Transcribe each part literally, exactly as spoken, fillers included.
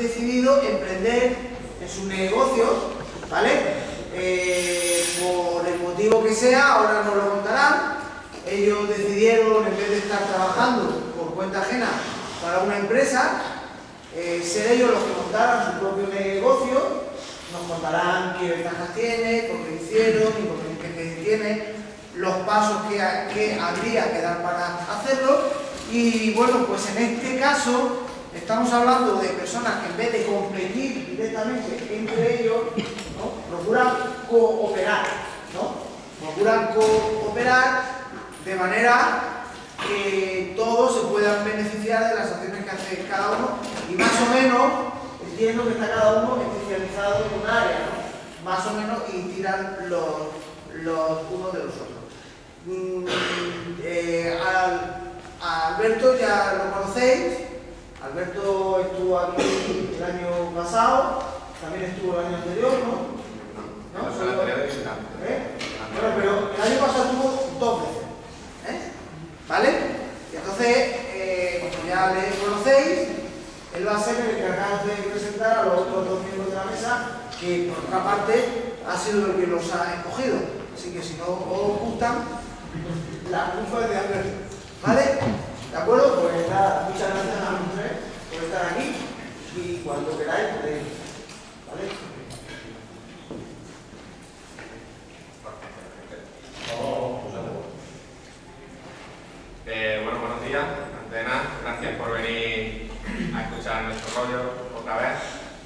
decidido emprender en sus negocios, ¿vale? Eh, por el motivo que sea, ahora nos lo contarán. Ellos decidieron, en vez de estar trabajando por cuenta ajena para una empresa, eh, ser ellos los que montaran su propio negocio. Nos contarán qué ventajas tiene, por qué hicieron y por qué, qué tiene, los pasos que, que habría que dar para hacerlo. Y bueno, pues en este caso estamos hablando de personas que en vez de competir directamente entre ellos, ¿no?, procuran cooperar, ¿no? Procuran cooperar de manera que todos se puedan beneficiar de las acciones que hace cada uno y más o menos entiendo que está cada uno especializado en un área, ¿no? Más o menos, y tiran los, los unos de los otros. Mm, eh, al, a Alberto ya lo conocéis. Alberto estuvo aquí el año pasado, también estuvo el año anterior, ¿no? ¿No? Solo, ¿eh? Bueno, pero el año pasado estuvo dos veces, ¿eh? ¿Vale? Entonces, eh, como ya le conocéis, él va a ser el encargado de presentar a los otros dos miembros de la mesa, que por otra parte ha sido el que los ha escogido. Así que si no os gustan, la culpa es de Alberto. ¿Vale? ¿De acuerdo? Pues nada, muchas gracias a los tres por estar aquí y cuando queráis podéis. ¿Vale? Eh, bueno, buenos días. Antes de nada, gracias por venir a escuchar nuestro rollo otra vez.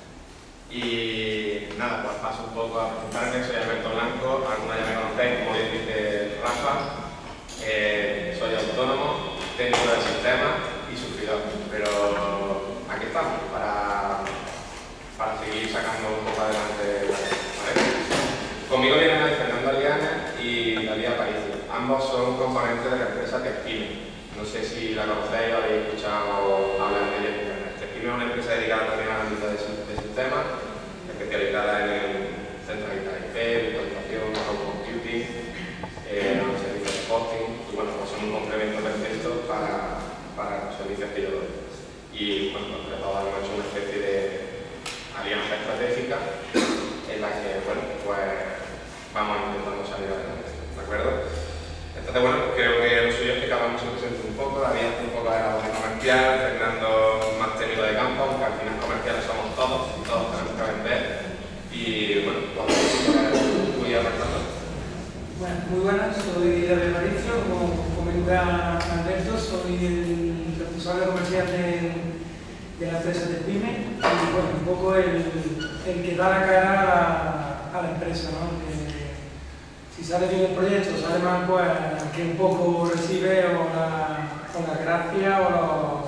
Y nada, pues paso un poco a presentarme. Soy Alberto Blanco, algunos ya me conocéis, como bien dice Rafa. Eh, soy autónomo, técnico de sistemas y sufridor, pero aquí estamos para, para seguir sacando un poco adelante, ¿vale? Conmigo vienen Fernando Aliana y David Aparicio. Ambos son componentes de la empresa Tespime. No sé si la conocéis o habéis escuchado hablar de ella. Tespime es una empresa dedicada también al ámbito de, de sistemas, especializada en el centralidad I P, virtualización, cloud computing, eh, los servicios de hosting, y bueno, pues son un complemento perfecto para, para los servicios que yo doy. Y bueno, pues todos hemos hecho una especie de alianza estratégica en la que, bueno, pues vamos intentando salir adelante, ¿de acuerdo? Entonces, bueno, creo que lo suyo es que cada uno se presente un poco. David hace un poco de la voz comercial, Fernando más técnico de campo, aunque al final comerciales somos todos y todos tenemos que vender. Y bueno, pues voy a Fernando. Bueno, muy buenas, soy David Aparicio, como comenta Alberto, soy el responsable comercial de, de la empresa Tespime y bueno, un poco el, el que da la cara a la, a la empresa, ¿no? Que, si sale bien el proyecto, sale mal, pues que un poco recibe o la, o la gracia o los,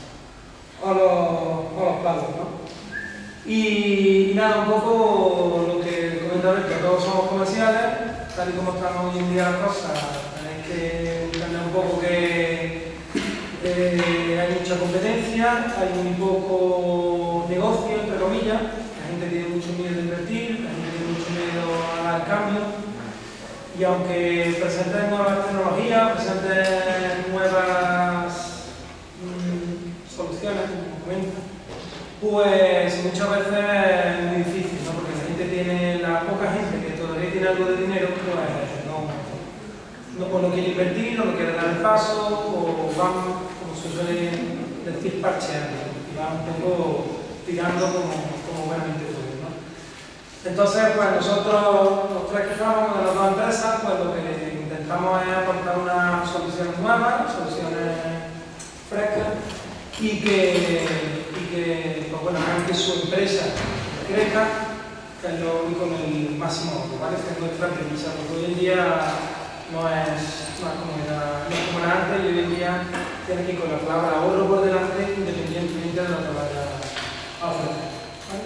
o los, o los palos, ¿no? Y, y nada, un poco lo que comenta Alberto, todos somos comerciales, tal y como están hoy en día las cosas, tenéis que entender un poco que eh, hay mucha competencia, hay muy poco negocio, entre comillas, la gente tiene mucho miedo de invertir, la gente tiene mucho miedo al cambio. Y aunque presenten nuevas tecnologías, presenten nuevas mmm, soluciones, como comento, pues muchas veces es muy difícil, ¿no? Porque la gente tiene, la poca gente que todavía tiene algo de dinero, pues no, no, o no quiere invertir, o no quiere dar el paso, o van, como se suele decir, parcheando, y van un poco tirando como, como buenamente pueden. Entonces, pues nosotros, los tres que estamos de las dos empresas, pues lo que intentamos es aportar unas soluciones nuevas, soluciones frescas y que, y que pues bueno, hagan que su empresa crezca, que es lo único en el máximo, ¿vale? Que es nuestra premisa, porque hoy en día no es, no es como era, no es como era antes, y hoy en día tiene que ir con la palabra ahorro por delante, independientemente de lo que vaya a ofrecer.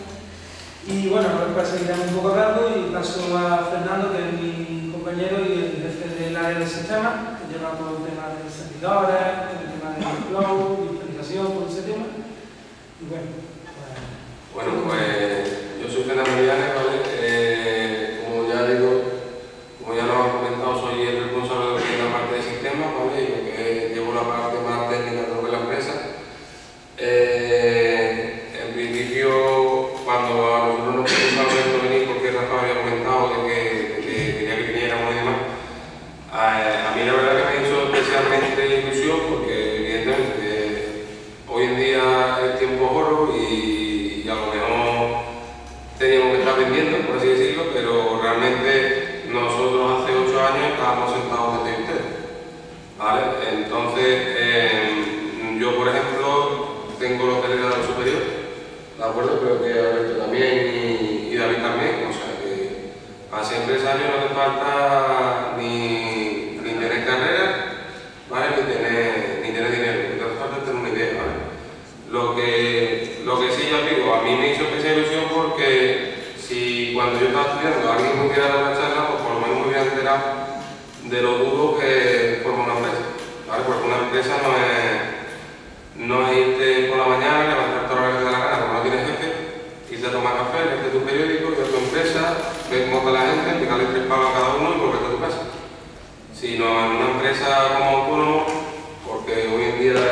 Y bueno, ahora seguiremos un poco hablando y paso a Fernando, que es mi compañero y el jefe del área de sistemas, que lleva todo el tema de servidores, el tema de cloud, virtualización, todo ese tema. Y bueno, pues... Bueno, pues yo soy Fernando Villanes, ¿vale? Eh, como ya digo, como ya lo han comentado, soy el responsable de la parte de sistemas, ¿vale? Y yo que llevo la parte más técnica de lo que es la empresa. Eh, en principio principio, cuando a nosotros nos preguntaba esto venir, porque Rafa había comentado de que, de que quería que viniéramos y demás, a, a mí la verdad que me hizo especialmente ilusión porque evidentemente hoy en día el tiempo es oro y, y a lo mejor teníamos que estar vendiendo, por así decirlo, pero realmente nosotros hace ocho años estábamos sentados donde estáis ustedes, ¿vale? Entonces, eh, yo por ejemplo tengo los delegados superior, ¿de acuerdo? Creo que Alberto también y, y David también, o sea que a ese empresario no le falta ni, ni tener carrera, ¿vale? Ni tener, ni tener dinero, no le falta tener una idea, ¿vale? Lo que, lo que sí, ya digo, a mí me hizo especial ilusión porque si cuando yo estaba estudiando alguien me hubiera dado una charla, pues por lo menos me hubiera enterado de lo duro que forma una empresa, ¿vale? Porque una empresa no es, no es irte por la mañana, levantarte a la hora que te da la gana, como no tienes jefe, irte a tomar café, leerte tu periódico, ir a tu empresa, ver cómo está la gente, pegarle tres pagos a cada uno y volverte a tu casa. Sino en una empresa como autónomo, porque hoy en día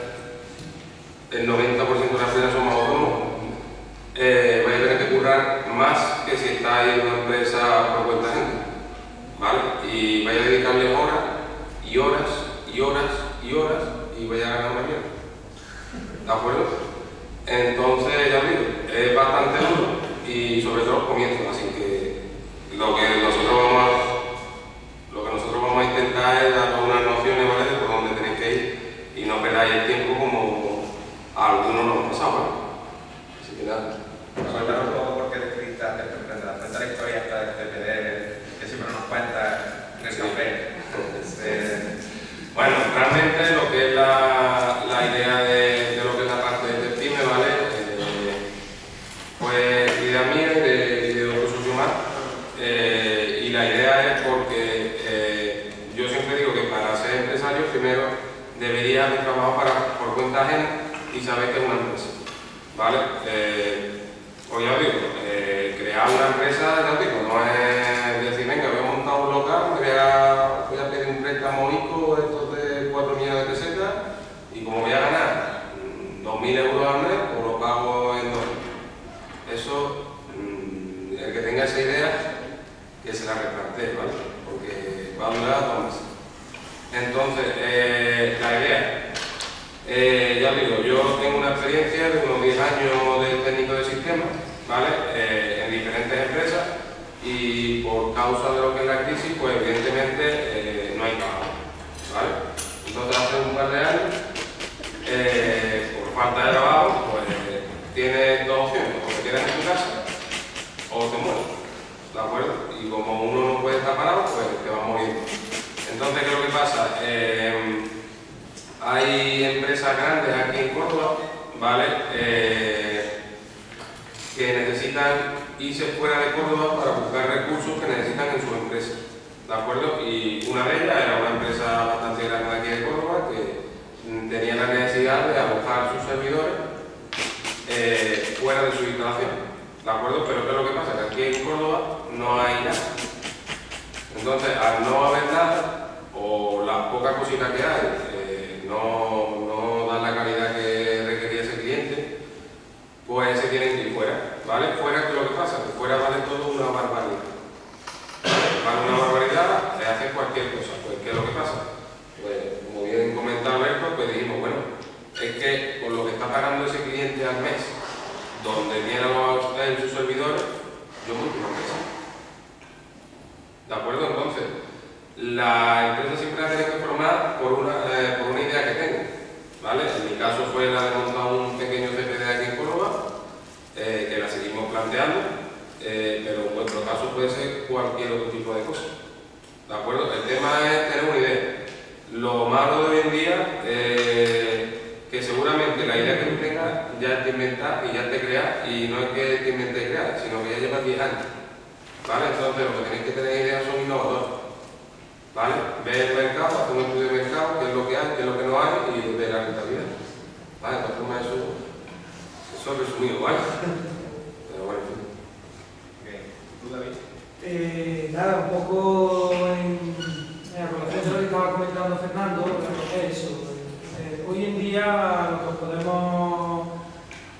el noventa por ciento de las empresas somos autónomos, eh, vais a tener que currar más que si estáis en una empresa por cuenta ajena, ¿vale? Y vais a dedicarle horas y horas y horas y horas y vais a ganar una mierda, ¿de acuerdo? Entonces, ya digo, es bastante duro y sobre todo los comienzos, así que lo que nosotros vamos a, lo que nosotros vamos a intentar es dar unas nociones, ¿vale? De por dónde tenéis que ir y no perdáis el tiempo como a algunos nos ha pasado, ¿vale? Así que nada. Contar un poco por qué decidiste hacer tu emprendedor. Cuenta la historia hasta de C P D que siempre nos cuenta en el café. Eh, bueno, realmente lo que es la, la idea de, de lo que es la parte de PYME, ¿vale? Eh, pues idea mía y de, de otro socio más. Eh, y la idea es porque eh, yo siempre digo que para ser empresario primero debería haber trabajado para, por cuenta ajena y saber que es una empresa, ¿vale? Eh, Pues ya os digo, eh, crear una empresa, ya os digo, no es decir, venga, voy a montar un local, me voy a, voy a pedir un préstamo ICO estos de cuatro millones de pesetas y como voy a ganar dos mil euros al mes, pues lo pago en dos mil. Eso, mmm, el que tenga esa idea, que se la replantee, ¿vale? Porque va a durar dos meses. Entonces, eh, la idea. Eh, ya os digo, yo tengo una experiencia de unos diez años de técnico de sistemas, ¿vale? Eh, en diferentes empresas y por causa de lo que es la crisis, pues evidentemente eh, no hay trabajo, ¿vale? Entonces hace un par de años, eh, por falta de trabajo, pues tienes dos opciones, o te quedas en tu casa o te mueres, ¿de acuerdo? Y como uno no puede estar parado, pues te va a morir. Entonces, ¿qué es lo que pasa? Eh, Hay empresas grandes aquí en Córdoba, ¿vale? Eh, que necesitan irse fuera de Córdoba para buscar recursos que necesitan en su empresa, ¿de acuerdo? Y una de ellas era una empresa bastante grande aquí de Córdoba que tenía la necesidad de alojar sus servidores eh, fuera de su instalación, ¿de acuerdo? Pero ¿qué es lo que pasa? Que aquí en Córdoba no hay nada. Entonces, al no haber nada, o las pocas cositas que hay, eh, no, no dan la calidad que requería ese cliente, pues se tienen que ir fuera, ¿vale? Fuera, ¿qué es lo que pasa? Que fuera vale todo una barbaridad, ¿vale? Vale una barbaridad, le hacen cualquier cosa. Pues, ¿qué es lo que pasa? Pues, como bien comentaba Alberto, pues dijimos, bueno, es que con lo que está pagando ese cliente al mes, donde tiene los, en sus servidores, yo monto una empresa. ¿De acuerdo? Entonces, la empresa siempre la tiene que formar por una, eh, por una idea que tenga, ¿vale? En mi caso fue la de montar un pequeño C P D aquí en Córdoba, eh, que la seguimos planteando, eh, pero en vuestro caso puede ser cualquier otro tipo de cosa, ¿de acuerdo? El tema es tener una idea. Lo malo de hoy en día, eh, que seguramente la idea que tú tengas ya te inventas y ya te creas, y no es que te inventes y creas, sino que ya llevas diez años, ¿vale? Entonces lo que tenéis que tener ideas son innovadores, ¿vale? Ver el mercado, hacer un estudio de mercado, qué es lo que hay, qué es lo que no hay y ver la rentabilidad, ¿vale? Entonces eso, eso es resumido, ¿vale? Pero bueno, en fin. Okay. ¿Tú, David? Eh, nada, un poco en, en relación a lo que estaba comentando Fernando, es eso. Eh, hoy en día lo que podemos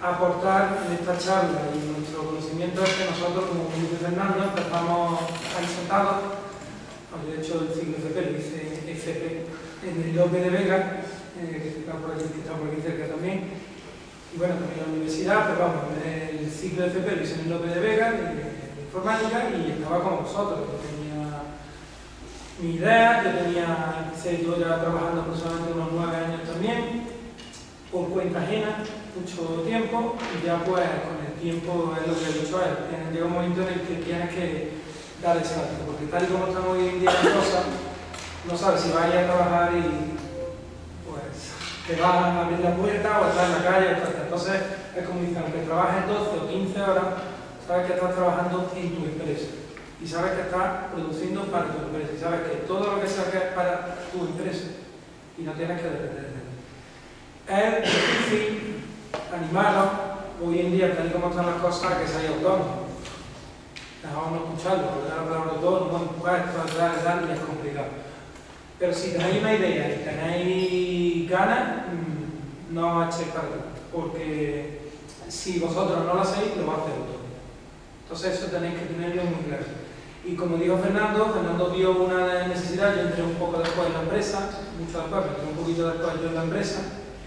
aportar en esta charla y nuestro conocimiento es que nosotros, como dice Fernando, empezamos ahí sentados. De hecho, el ciclo F P lo hice F P en el López de Vega, eh, que, está por aquí, que está por aquí cerca también. Y bueno, también la universidad, pero vamos, el ciclo F P lo hice en el López de Vega, de, de informática, y estaba con vosotros. Yo tenía mi idea, yo tenía, sé, yo ya trabajando aproximadamente unos nueve años también, por cuenta ajena, mucho tiempo, y ya pues con el tiempo es lo que he dicho a él. Llega un momento en el que tienes que dar el salto, porque tal y como estamos hoy en día las cosas, no sabes si vayas a trabajar y pues te vas a abrir la puerta o estás en la calle, etcétera. Entonces es como dicen, aunque trabajes doce o quince horas, sabes que estás trabajando en tu empresa y sabes que estás produciendo para tu empresa y sabes que todo lo que saques es para tu empresa y no tienes que depender de él. Es difícil animarlos hoy en día, tal y como están las cosas, a que seáis autónomos. Dejamos no escucharlo, porque la palabra autónomo, impuestos, tal, tal, y es complicado. Pero si tenéis una idea y tenéis ganas, no echéis para atrás, porque si vosotros no lo hacéis, lo va a hacer otro. Entonces eso tenéis que tenerlo muy claro. Y como dijo Fernando, Fernando vio una necesidad, yo entré un poco después en la empresa, mucho después, pero entré un poquito después yo en la empresa,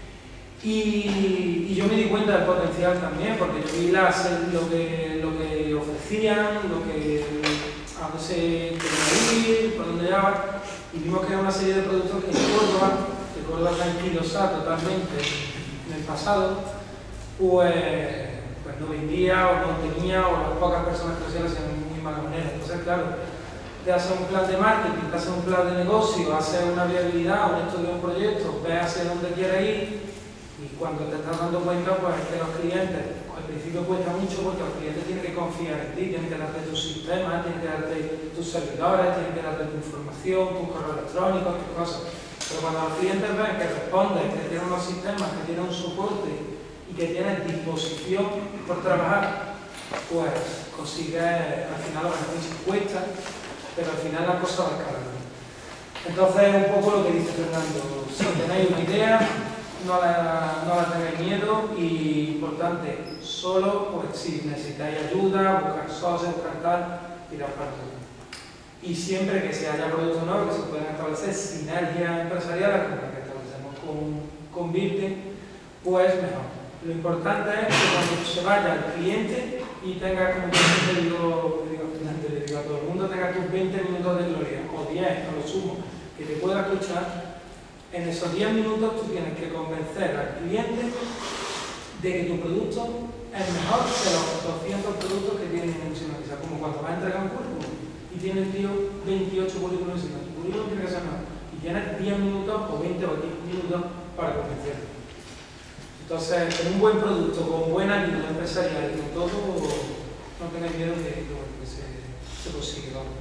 y, y yo me di cuenta del potencial también, porque yo vi las, lo, que, lo que ofrecían, lo que, a dónde se quería ir, por dónde llevaban, y vimos que era una serie de productos que en Córdoba, que Córdoba está anquilosada totalmente en el pasado, pues, pues no vendía o no tenía, o las pocas personas que lo hacían hacían de muy mala manera. Entonces, claro, te hace un plan de marketing, te hace un plan de negocio, hace una viabilidad, un estudio de un proyecto, ves hacia dónde quieres ir, y cuando te estás dando cuenta, pues es que los clientes, al principio cuesta mucho porque los clientes tienen que confiar en ti, tienen que darte tus sistemas, tienen que darte tus servidores, tienen que darte tu información, tus correos electrónicos, tus cosas. Pero cuando los clientes ven que respondes, que tienen unos sistemas, que tienen un soporte y que tienen disposición por trabajar, pues consigues al final los beneficios. Cuesta, pero al final la cosa va escalando. Entonces es un poco lo que dice Fernando, si tenéis una idea, No la, no la tengáis miedo y, importante, solo pues, si necesitáis ayuda, buscar socios, buscar tal, tirar para todo. Y siempre que se haya productos nuevos, que se puedan establecer sinergias empresariales, como la que establecemos con, con Virte, pues mejor. Lo importante es que cuando se vaya al cliente y tenga, como yo siempre digo, digo, le digo a todo el mundo, tenga tus veinte minutos de gloria, o diez, a lo sumo, que te pueda escuchar. En esos diez minutos tú tienes que convencer al cliente de que tu producto es mejor que los doscientos productos que tienen en encima. O sea, como cuando vas a entregar un currículum y tiene el tío veintiocho currículums encima, tu currículum tiene que ser mejor. Y tienes diez minutos o veinte o diez minutos para convencerlo. Entonces, con un buen producto, con buena ayuda empresarial y con todo, no tengáis miedo de que se, se consigue. ¿Vale?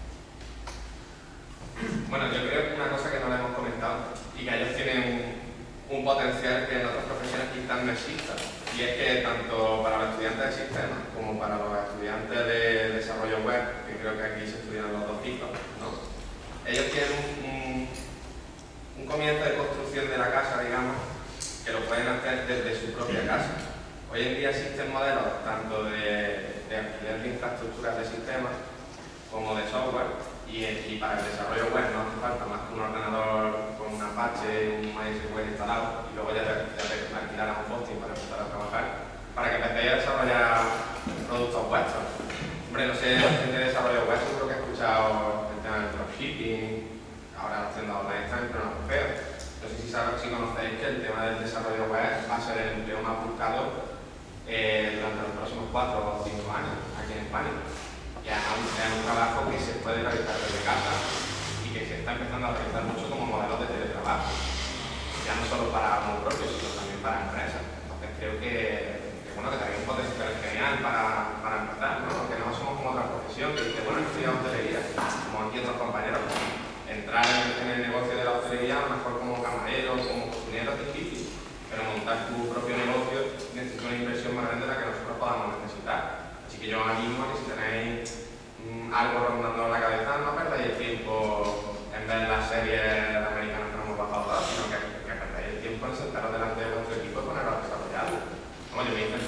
Bueno, yo creo que una cosa que no le hemos comentado y que ellos tienen un, un potencial que en otras profesiones quizás no exista, y es que tanto para los estudiantes de sistemas como para los estudiantes de desarrollo web, que creo que aquí se estudian los dos ciclos, ¿no? Ellos tienen un, un, un comienzo de construcción de la casa, digamos, que lo pueden hacer desde su propia casa. Hoy en día existen modelos tanto de, de alquiler de infraestructuras de sistemas como de software. Y, y para el desarrollo web no hace falta más que un ordenador con un Apache, un MySQL instalado, y luego ya te, ya te alquilarás un hosting para empezar a trabajar, para que empecéis a desarrollar productos vuestros. Hombre, no sé, la gente de desarrollo web seguro que he escuchado el tema del dropshipping, ahora haciendo online time, pero no es feo. No sé si, sabéis, si conocéis que el tema del desarrollo web va a ser el empleo más buscado eh, durante los próximos cuatro o cinco años aquí en España. Ya es un trabajo que se puede realizar desde casa y que se está empezando a realizar mucho como modelos de teletrabajo, ya no solo para uno propio, sino también para empresas. Entonces creo que, que, bueno, que también un potencial genial para, para empezar, ¿no? Que no somos como otra profesión que dice, bueno, estudiar hostelería, como aquí otros compañeros. Entrar en, en el negocio de la hostelería, a lo mejor como camarero, como cocinero, es difícil, pero montar tu propio negocio necesita una inversión más grande de la que nosotros podamos necesitar. Así que yo animo a que si tenéis mmm, algo rondando en la cabeza, no perdáis el tiempo en ver las series americanas que no hemos bajado todas, sino que, que perdáis el tiempo en sentaros delante de vuestro equipo y poneros a desarrollarlo. Como yo me hice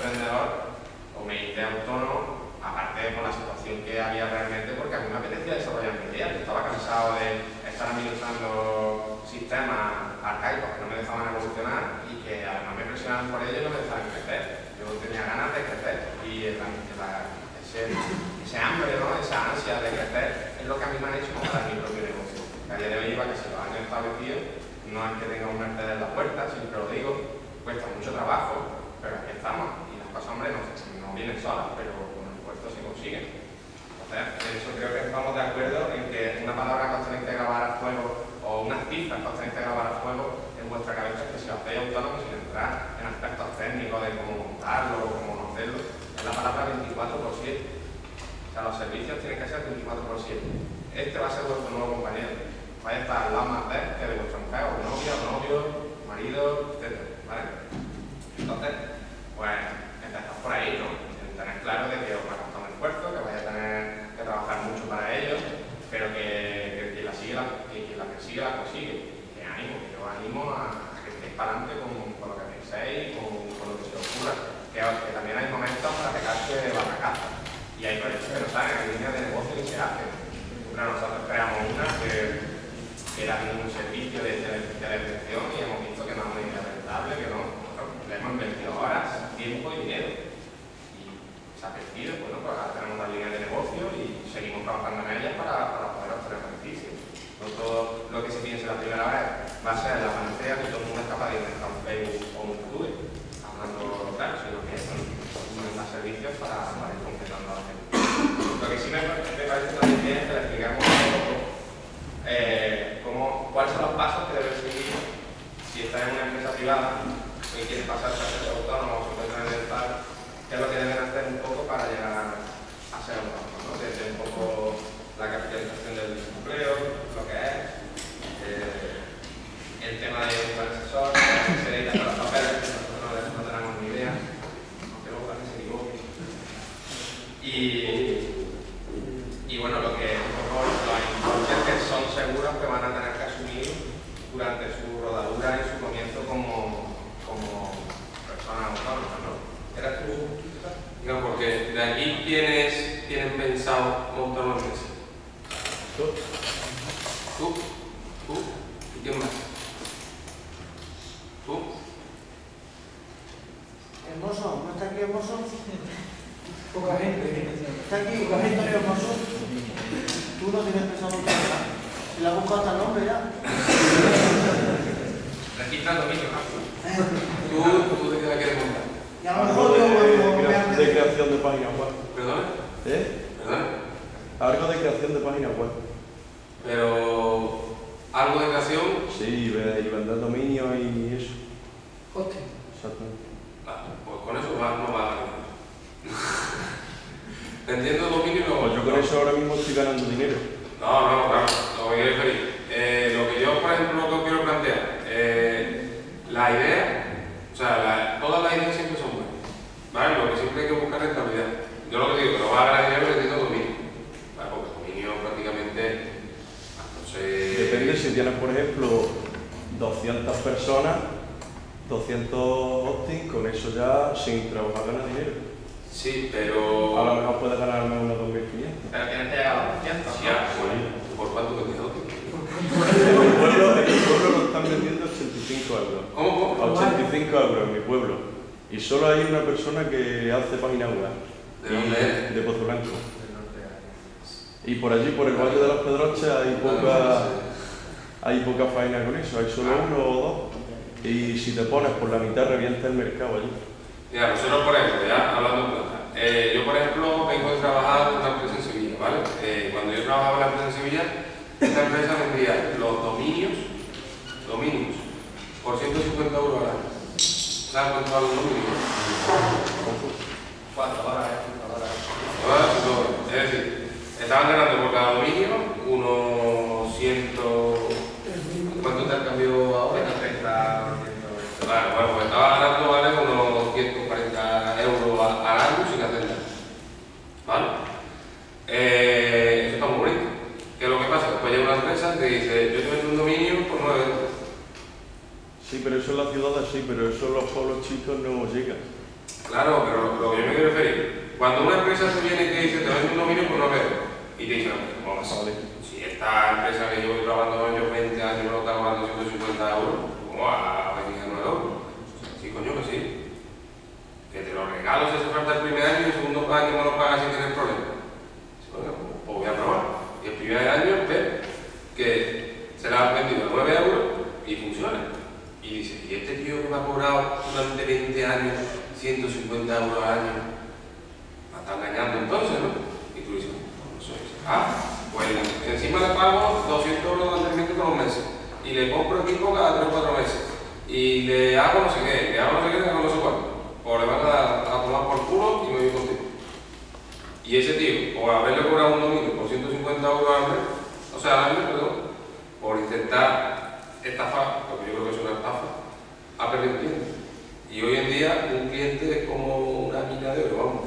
de autónomo, aparte por la situación que había realmente, porque a mí me apetecía desarrollar mi idea. Yo estaba cansado de estar administrando sistemas arcaicos que no me dejaban evolucionar y que además me presionaban por ello y no me dejaban crecer. Yo tenía ganas de crecer y la, la, ese, ese hambre, ¿no? Esa ansia de crecer es lo que a mí me han hecho montar mi propio negocio. A día de hoy lleva que si los años establecidos, no es que tenga un Mercedes en la puerta, siempre lo digo, cuesta mucho trabajo, pero aquí estamos y las cosas, hombre, no, no vienen solas, pero con el esfuerzo se consiguen. Entonces, en eso creo que estamos de acuerdo en que una palabra que os tenéis que grabar a fuego o unas cifras que os tenéis que grabar a fuego en vuestra cabeza es que si os hacéis autónomos sin entrar en aspectos técnicos de cómo montarlo o cómo no hacerlo, es la palabra veinticuatro por siete. O sea, los servicios tienen que ser veinticuatro por siete. Este va a ser vuestro nuevo compañero. Vais a estar al lado más de que de vuestra mujer, o novia, o novio, marido, etcétera, ¿vale? Entonces, pues, empezad por ahí, ¿no? Tener claro de que os va a costar un esfuerzo, que vais a tener que trabajar mucho para ello, pero que, que quien la sigue, la, que quien la persigue, la consigue. Que ánimo, que os animo a, a que estéis para adelante con, con lo que penséis, con, con lo que se os ocurra. Que, que también hay momentos para pegarse de barracaza. Y hay proyectos que no salen, hay líneas de negocio que se hacen. Pero nosotros creamos una que que era un servicio de inteligencia de atención y hemos visto que no es muy rentable, que no, nosotros le hemos invertido horas, tiempo y dinero. Y se ha perdido, bueno, pues ahora tenemos una línea de negocio y seguimos trabajando en ellas para, para poder obtener beneficios. No todo lo que se piense la primera vez va a ser la panacea que todo el mundo es capaz de inventar un Facebook o un YouTube, hablando claro, sino que son unos servicios para, para ir completando a la gente. Lo que sí me, me parece también bien es que le explicamos un poco Eh, cómo, cuáles son los pasos que debe seguir si está en una empresa privada y quiere pasar a ser autónomo o se puede dental, qué es lo que deben hacer un poco para llegar a ser autónomo, ¿no? Desde un poco la capitalización del desempleo, lo que es, eh, el tema de un asesor, que se dedica a los papeles, que nosotros no, no tenemos ni idea, aunque luego también se equivoque. Y, y bueno, lo que un poco lo importante es que son seguros que van a tener que asumir durante su rodadura y su comienzo como, como persona autónoma, ¿no? ¿Eras tú? No, porque de aquí ¿quiénes tienen pensado montar una empresa? ¿Tú? ¿Tú? ¿Tú? ¿Y quién más? ¿Tú? Hermoso, ¿no está aquí Hermoso? Poca gente. ¿Está aquí poca gente Hermoso? Tú no tienes pensado en nada. Se le ha buscado hasta el nombre ya. Registra dominio, ¿no? ¿Tú, tú de qué la quieres montar? Y a lo mejor yo cuando me de, hace... de creación de páginas web. ¿Perdona? ¿Eh? ¿Perdona? Algo de creación de páginas web. Pero... ¿algo de creación? Sí, ve- y vender dominios y eso. Hostia. Exactamente. Ah, pues con eso va, no va a ganar. Entiendo dominio y no... Pues yo con eso ahora mismo estoy ganando dinero. No, no, claro, lo que quiero referir. Eh, lo que yo, por ejemplo, lo que quiero plantear, eh, la idea, o sea, la, todas las ideas siempre son buenas, ¿vale? Lo que siempre hay que buscar es rentabilidad. Yo lo que digo, que no va a ganar dinero vendiendo dominio, ¿vale? Porque dominio prácticamente, no sé... Depende si tienes, por ejemplo, doscientas personas, doscientos hosting, con eso ya sin trabajar ganas dinero. Sí, pero... A lo mejor puedes ganar al menos unos dos mil quinientos. Pero tienes que llegar a los doscientos, Sí, ¿no? bueno, ¿por cuánto te queda hosting? En mi pueblo, en mi pueblo lo están vendiendo a ochenta y cinco euros. ¿Cómo? A ¿Cómo? ochenta y cinco euros en mi pueblo. Y solo hay una persona que hace página web. ¿De dónde es? De Pozo Blanco. Y por allí, por el Valle de las Pedroches, hay poca, hay poca faena con eso. Hay solo uno o dos. Y si te pones por la mitad, revienta el mercado allí. Mira, nosotros, por ejemplo, ya hablando en plata, eh, yo, por ejemplo, vengo de trabajar en una empresa en Sevilla, ¿vale? Eh, cuando yo trabajaba en la empresa en Sevilla, esta empresa vendía los dominios, dominios, por ciento cincuenta euros al año. ¿Sabes cuánto vale un dominio? Cuatro dólares, cinco dólares. Ahora, es decir, estaban ganando por cada dominio unos ciento... ¿Cuánto te han cambiado ahora? ciento treinta, ciento veinte. Vale, bueno, pues estaba ganando, ¿vale? Unos ciento cuarenta euros al año sin hacer nada. ¿Vale? Eh, eso está muy bonito. ¿Qué es lo que pasa? Después llega una empresa que dice, yo te vendo un dominio por nueve euros. Sí, pero eso en las ciudades sí, pero eso en los pueblos chicos no llega. Claro, pero lo que yo me quiero referir, Cuando una empresa te viene y te dice, te vende un dominio por nueve euros, y te dice, no, vamos a ver, si esta empresa que llevo trabajando yo veinte años no está cobrando ciento cincuenta euros, ¿cómo va a venir a nueve euros? Sí, coño, que sí. Que te lo regalo si hace falta el primer año y el segundo año me lo pagas sin tener problema. Bueno, pues voy a probar. Y el primer año ver que se la han vendido a nueve euros y funciona. Y dice, ¿y este tío que me ha cobrado durante veinte años ciento cincuenta euros al año? Me está engañando entonces, ¿no? Y tú dices, no sé. Ah, pues encima le pago doscientos euros de mantenimiento todos los meses. Y le compro equipo cada tres o cuatro meses. Y le hago no sé qué, le hago no sé qué, le hago no sé cuánto. O le van a, a tomar por culo y me voy contigo. Y ese tío, o haberle cobrado un dominio por ciento cincuenta euros al mes, o sea, al mes, perdón, por intentar estafar, porque yo creo que es una estafa, ha perdido tiempo. Y hoy en día un cliente es como una mina de oro, vamos.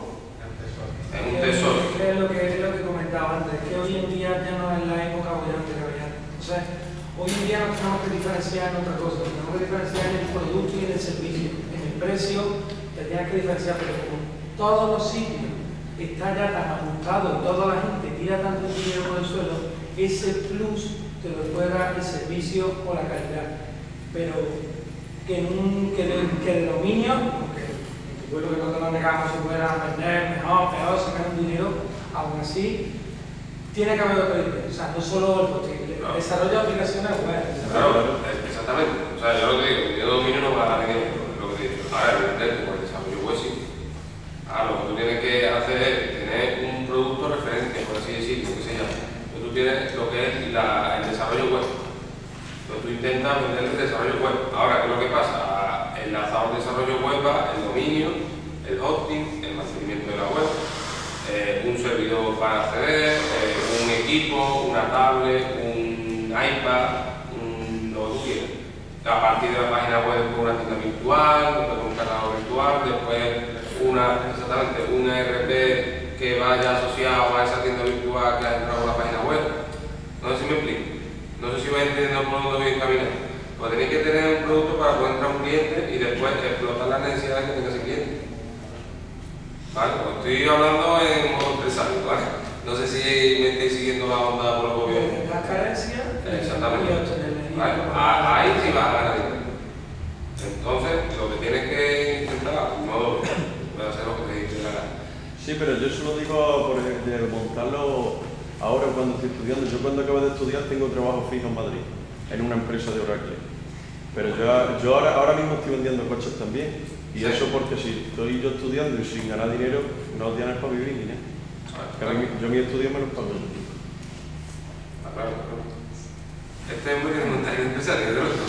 Es un tesoro. Es lo que, es lo que comentaba antes, que hoy en día ya no es la época bollante que había. O sea, hoy en día nos tenemos que diferenciar en otra cosa, tenemos que diferenciar en el producto y en el servicio, en el precio, te tienes que diferenciar, pero como todos los sitios está ya tan ajustado, toda la gente tira tanto dinero por el suelo, ese plus te lo puede dar el servicio o la calidad. Pero que, en un, que, de, que de dominio, aunque bueno que nosotros nos negamos si pudiera vender mejor, peor, sacar un dinero, aún así tiene que haber otro dinero. O sea, no solo el hosting, el no. desarrollo de aplicaciones web. Claro, exactamente. O sea, yo lo que digo, el dinero de dominio no va a dar dinero, lo que te he dicho. Ahora, evidentemente, con el desarrollo web sí. Ahora, lo que tú tienes que hacer es tener un producto referente, por así decirlo, que se llama. Entonces, tú tienes lo que es la, el desarrollo web. Entonces, tú intentas vender el desarrollo web. Ahora, ¿qué es lo que pasa? Enlazado al desarrollo web va el dominio, el hosting, el mantenimiento de la web, eh, un servidor para acceder, eh, un equipo, una tablet, un iPad, un, lo que tú quieras. A partir de la página web, una tienda virtual, después un cargador virtual, después una, exactamente, una E R P que vaya asociado a esa tienda virtual que ha entrado en la página web. No sé si me explico. No sé si vais entendiendo el producto bien caminado. Pues tenéis que tener un producto para poder entrar a un cliente y después explotar las necesidades que tenga ese cliente. Vale, pues estoy hablando en modo empresario, ¿vale? No sé si me estáis siguiendo la onda por los gobiernos. La carencia. Exactamente. Vale, ahí sí vas a ganar dinero. Entonces, lo que tienes que intentar, no voy a hacer lo que te dice la gana. Sí, pero yo solo digo por ejemplo, de montarlo ahora cuando estoy estudiando. Yo cuando acabo de estudiar tengo trabajo fijo en Madrid, en una empresa de Oracle. Pero yo, yo ahora, ahora mismo estoy vendiendo coches también. Y sí. Eso porque si estoy yo estudiando y sin ganar dinero, no tienes para vivir ni nada. Que a mí, yo mi estudio me lo pago yo. Ah, claro, claro. Este es muy montaje empresario, ¿de verdad?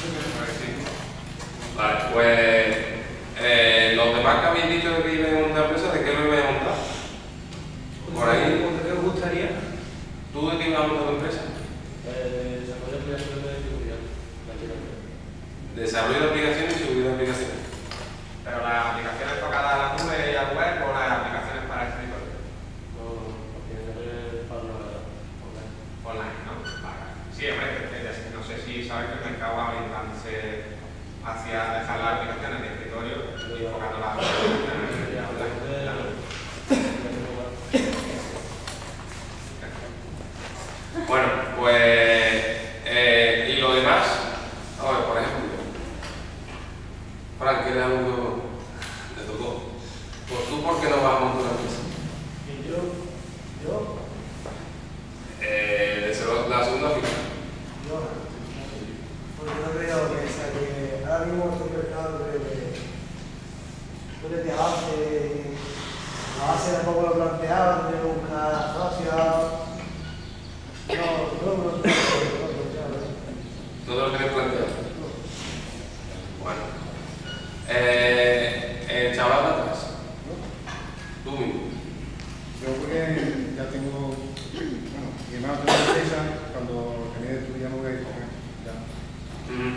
Vale, pues eh, los demás que habéis dicho que iban a montar empresa, ¿de qué lo ibais a montar? Por ahí. ¿De qué os gustaría? ¿Tú de qué ibas a montar tu empresa? Eh, desarrollo de aplicaciones de seguridad. Desarrollo de aplicaciones y seguridad de aplicaciones. Pero las aplicaciones tocadas a la nube y a web o las aplicaciones para el escritorio. No, aplicaciones para online. Online, ¿no? Vale. Sí, hombre, no sé si sabes que el mercado va orientándose hacia dejar las aplicaciones de escritorio y enfocando las aplicaciones de online. Bueno, pues, eh, y lo demás, a ver, por ejemplo, Frank, que era uno, te tocó. Pues tú, ¿por qué no vas a montar una empresa? ¿Y yo? ¿Yo? Eh, de la segunda fila. Yo no. Porque no creo que, o sea, que ahora mismo estoy mercado, creo que tú desde base, la base tampoco lo planteaba, tengo que buscar socios. No, no, no, no, no, ¿No te lo tienes planteado? Bueno. Eh, el chaval de atrás. Tú mismo. Yo porque ya tengo, bueno, mi hermano tuvo una empresa, cuando terminé de estudiar me voy a ir con él, ya. Mm.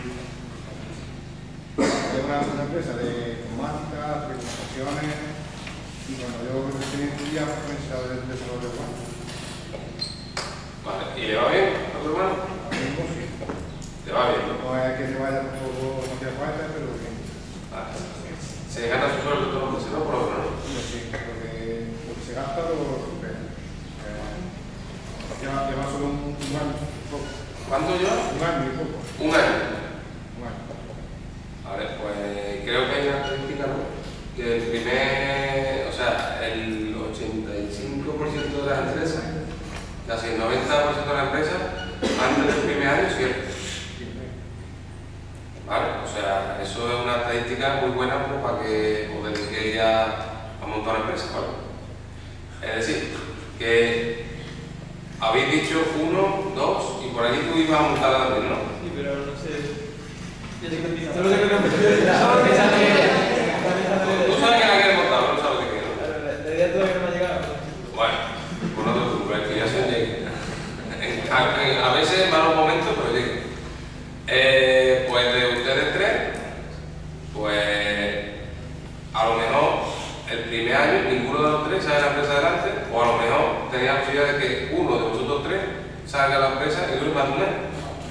Tengo una, una empresa de informática, telecomunicaciones, y cuando yo terminé de estudiar comencé a ver el desarrollo web. Vale, ¿y le va bien a tu hermano? Ahora mismo sí. Le va bien, ¿no? No es que se vaya tampoco no tiene falta, pero bien. Vale. Se gana su sueldo todos los meses, ¿no? Por lo menos, ¿no? Sí, porque ¿Cuánto lleva? Un año y poco. Un año. Un año. Vale, pues creo que hay una estadística, ¿no? Que el primer, o sea, el ochenta y cinco por ciento de las empresas, casi el noventa por ciento de las empresas, antes del primer año cierran. Vale, o sea, eso es una estadística muy buena como para que os dediquéis a, a montar una empresa, ¿vale? Es decir, que habéis dicho uno, dos, y por aquí tú ibas a montar también, ¿no? Sí, pero no sé. Yo sé que empieza. Solo sé que no me Tú sabes que la quieres montar, pero no sabes de qué, ¿no? La idea todavía no me ha llegado. Bueno, pues no te preocupes, que ya se llegue. A, a veces en malos momentos, pero llegue. Eh, pues de ustedes tres, pues a lo mejor el primer año ninguno de los tres sale la empresa adelante, o a lo mejor tenéis la posibilidad de que uno de vosotros tres salga a la empresa y dure más de un año.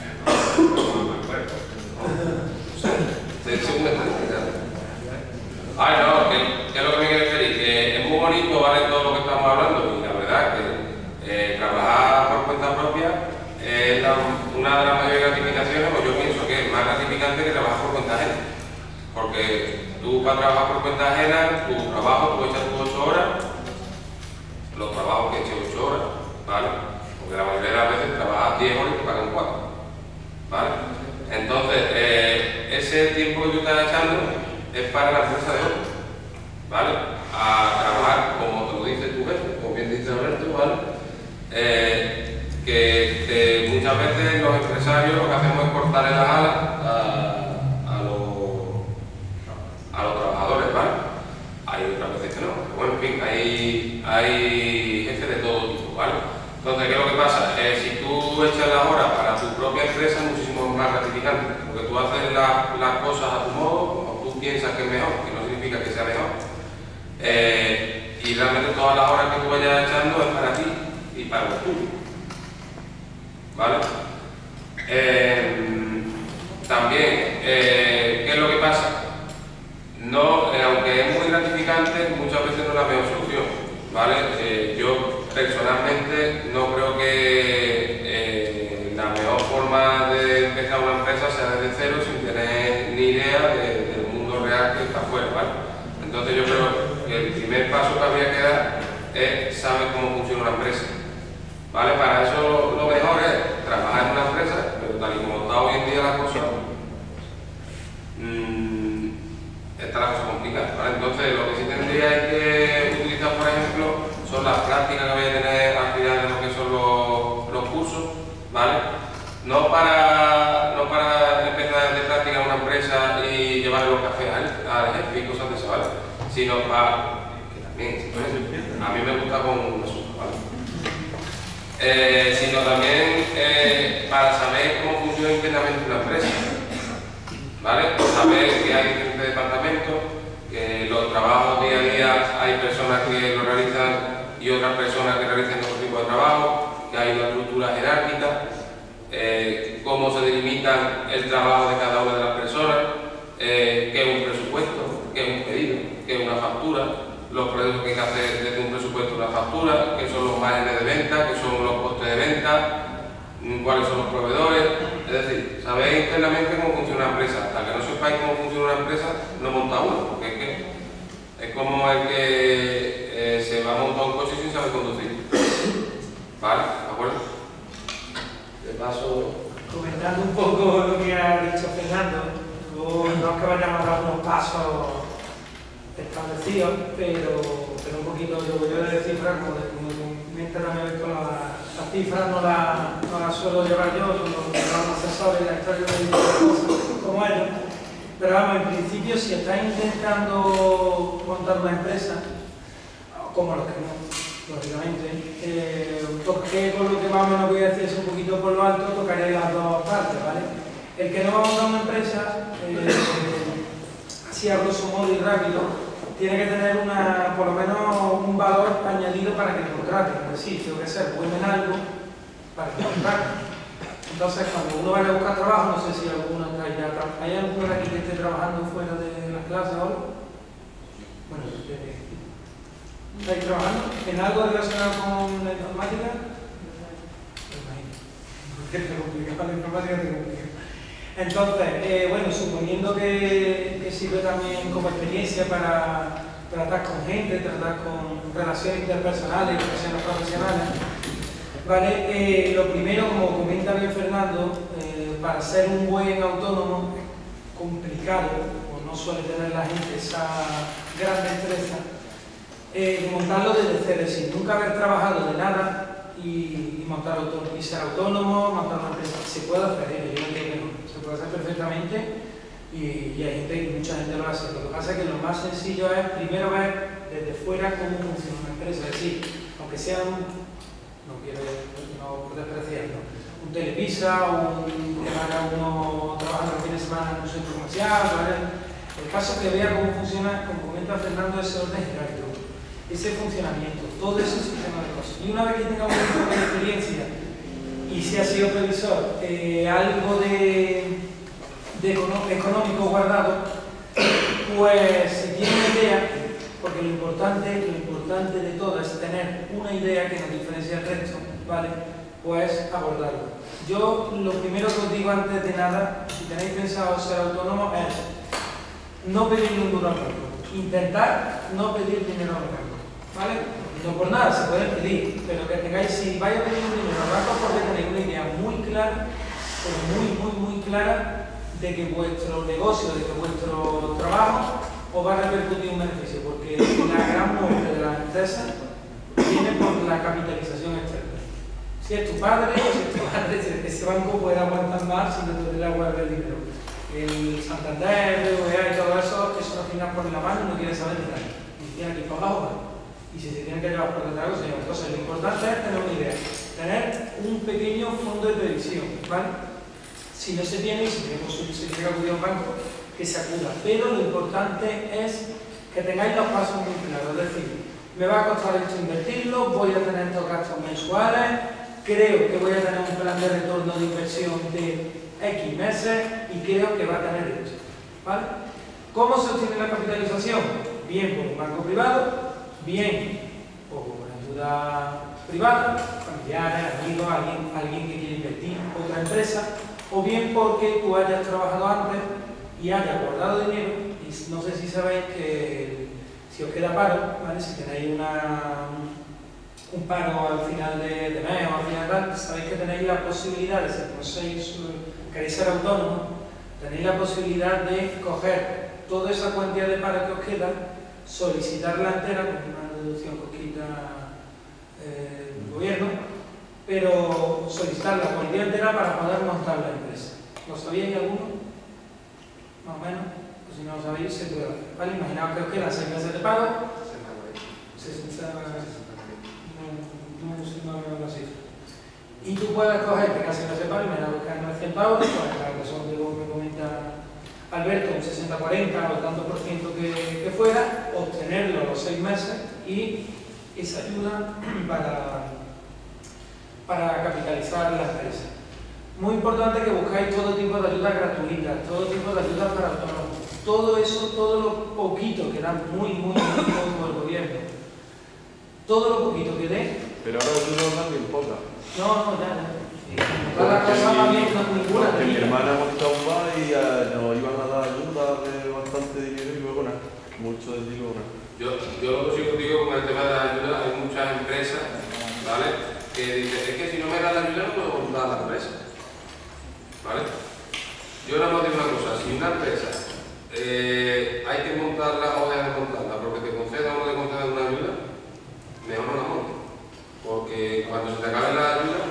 Según estadística. Ay, no, que, que es lo que me quiero referir, que es muy bonito, vale, todo lo que estamos hablando, y la verdad que eh, trabajar por cuenta propia es la, una de las mayores gratificaciones, pues yo pienso que es más gratificante que trabajar por cuenta ajena. Porque tú para trabajar por cuenta ajena, tu trabajo, tú echas tus ocho horas, los trabajos que eches ocho horas, ¿vale? Porque la mayoría de las veces trabajas diez horas y te pagan cuatro, ¿vale? Entonces, eh, ese tiempo que tú estás echando es para la empresa de hoy, ¿vale? A trabajar, como te lo dice tu jefe, como bien dice Alberto, ¿vale? Eh, que, que muchas veces los empresarios lo que hacemos es cortarle las alas a, a, los, a los trabajadores, ¿vale? Hay otras veces que no, pero bueno, en fin, hay, hay jefes de todo tipo, ¿vale? Entonces, ¿qué es lo que pasa? Eh, si tú echas las horas para tu propia empresa, es muchísimo más gratificante, porque tú haces la, las cosas a tu modo, como tú piensas que es mejor, que no significa que sea mejor, eh, y realmente todas las horas que tú vayas echando es para ti y para los tuyos, ¿vale? Eh, también, eh, ¿qué es lo que pasa? No, eh, aunque es muy gratificante, muchas veces no es la mejor solución, ¿vale? Eh, yo personalmente no creo que eh, la mejor forma de empezar una empresa sea desde cero sin tener ni idea de, del mundo real que está afuera, ¿vale? Entonces yo creo que el primer paso que habría que dar es saber cómo funciona una empresa, ¿vale? Para eso lo mejor es trabajar en una empresa, pero tal y como está hoy en día la cosa, mmm, está la cosa complicada, ¿vale? Entonces lo que sí tendría que utilizar, por ejemplo, son las prácticas que voy a tener al final de lo que son los, los cursos, ¿vale? No para, no para empezar de práctica en una empresa y llevar los cafés al, al jefe y cosas de eso, ¿vale? Sino para, que también, a mí me gusta con eso, ¿vale? Eh, sino también eh, para saber cómo funciona internamente una empresa, ¿vale? Saber que hay diferentes departamentos, que los trabajos día a día hay personas que lo realizan y otras personas que realizan otro tipo de trabajo, que hay una estructura jerárquica, eh, cómo se delimitan el trabajo de cada una de las personas, eh, qué es un presupuesto, qué es un pedido, qué es una factura, los proyectos que hay que hacer desde un presupuesto una factura, qué son los márgenes de venta, qué son los costes de venta, cuáles son los proveedores. Es decir, sabéis internamente cómo funciona una empresa. Hasta que no sepáis cómo funciona una empresa, no monta uno, porque es que es como el que eh, se va a montar un coche sin saber conducir. ¿Vale? ¿De acuerdo? De paso... Comentando un poco lo que ha dicho Fernando, no es que vayamos a dar unos pasos establecidos, pero, pero un poquito yo, yo de cifras, como comenta también con las, las cifras no las no la suelo llevar yo, son los, los asesores de la historia de cosas como ellos. Pero vamos, en principio, si estáis intentando montar una empresa, como los que no, lógicamente, eh, toqué por lo que más o menos voy a decir es un poquito por lo alto, tocaré las dos partes, ¿vale? El que no va a montar una empresa, eh, así a grosso modo y rápido, tiene que tener una, por lo menos un valor añadido para que contraten, es decir, tengo que ser bueno en algo para que contraten. Entonces, cuando uno vaya a buscar trabajo, no sé si alguno está ya trabajando. ¿Hay alguno de aquí que esté trabajando fuera de las clases ahora? Bueno, ¿estáis trabajando en algo relacionado con la informática? porque te complicaba la informática, te complicaba. Entonces, eh, bueno, suponiendo que, que sirve también como experiencia para tratar con gente, tratar con relaciones interpersonales, relaciones profesionales, ¿vale? Eh, lo primero, como comenta bien Fernando, eh, para ser un buen autónomo es complicado, o no suele tener la gente esa gran destreza, eh, montarlo desde cero, es decir, nunca haber trabajado de nada y, y montar autónomo, y ser autónomo, montar una empresa. Se puede hacer, ¿eh? Yo no digo que no, se puede hacer perfectamente. Y, y hay gente, y mucha gente lo hace. Lo que pasa es que lo más sencillo es primero ver desde fuera cómo funciona una empresa. Es decir, aunque sea un, no quiero no despreciarlo, un Televisa, un que haga uno trabajando el fin de semana en un centro comercial, ¿vale? El caso es que vea cómo funciona, como comenta Fernando, ese orden jerárquico, ese funcionamiento, todo ese sistema de cosas. Y una vez que tenga un poco de experiencia y si ha sido previsor, eh, algo de de económico guardado, pues si tiene una idea, porque lo importante, lo importante de todo es tener una idea que nos diferencia del resto, ¿vale? Pues abordarlo. Yo lo primero que os digo antes de nada, si tenéis pensado ser autónomo, es no pedir ningún duro al banco. Intentar no pedir dinero al banco, ¿vale? No por nada, se pueden pedir, pero que tengáis, si vais a pedir un dinero al banco, porque tenéis una idea muy clara, pero muy, muy, muy clara, de que vuestro negocio, de que vuestro trabajo os va a repercutir un beneficio, porque la gran muerte de las empresas viene por la capitalización externa. Si es tu padre, si es tu padre, ese banco puede aguantar más sin que le guardar el dinero. El Santander, B B V A y todo eso, eso lo finan por la mano y no quiere saber de nada. Y tiene que ir por abajo. Y si se tienen que llevar por detrás, se llevan. Entonces, lo importante es tener una idea, tener un pequeño fondo de previsión, ¿vale? Si no se tiene, si tenemos un se acudir a un banco, que se acuda. Pero lo importante es que tengáis los pasos muy claros. Es decir, me va a costar esto invertirlo, voy a tener estos gastos mensuales, creo que voy a tener un plan de retorno de inversión de X meses y creo que va a tener esto, ¿vale? ¿Cómo se obtiene la capitalización? Bien por un banco privado, bien por ayuda privada, familiares, amigos, alguien, alguien que quiere invertir, otra empresa, o bien porque tú hayas trabajado antes y hayas guardado dinero, y no sé si sabéis que si os queda paro, ¿vale? Si tenéis una, un paro al final de, de mes o al final de tal, sabéis que tenéis la posibilidad de, si no sois, queréis ser autónomos, tenéis la posibilidad de coger toda esa cuantía de paro que os queda, solicitarla entera, con una deducción que os quita eh, el gobierno, pero solicitar la cuantía entera para poder montar la empresa. ¿Lo sabíais alguno? Más o menos. Pues si no lo sabéis, se puede hacer. ¿Vale? Imaginaos que os quedan seis meses de pago. sesenta, no, no sé más o menos la cifra. Y tú puedes coger que casi no se pago, me da buscar novecientos euros, pues la razón de lo que comenta Alberto, un sesenta cuarenta o tanto por ciento que, que fuera, obtenerlo a los seis meses y esa ayuda para para capitalizar la empresa. Muy importante que buscáis todo tipo de ayudas gratuitas, todo tipo de ayudas para autónomos. Todo eso, todo lo poquito que da muy, muy, muy poco el gobierno. Todo lo poquito que dé. Pero ahora ayudas dan bien poca. No, no, ya, ya. Cada cosa va bien, no ninguna. Porque mi hermana montó un bar y uh, nos iban a dar ayuda de bastante dinero y luego nada. Mucho de digo nada. Yo, yo lo que sí os digo con el tema de la ayuda, hay muchas empresas, ¿vale?, que dicen, es que si no me da la ayuda no puedo montar la empresa, ¿vale? Yo nada más digo una cosa, si una empresa eh, hay que montarla o hay que montarla porque te conceda o no te conceda una ayuda, mejor no la montes, porque cuando se te acabe la ayuda,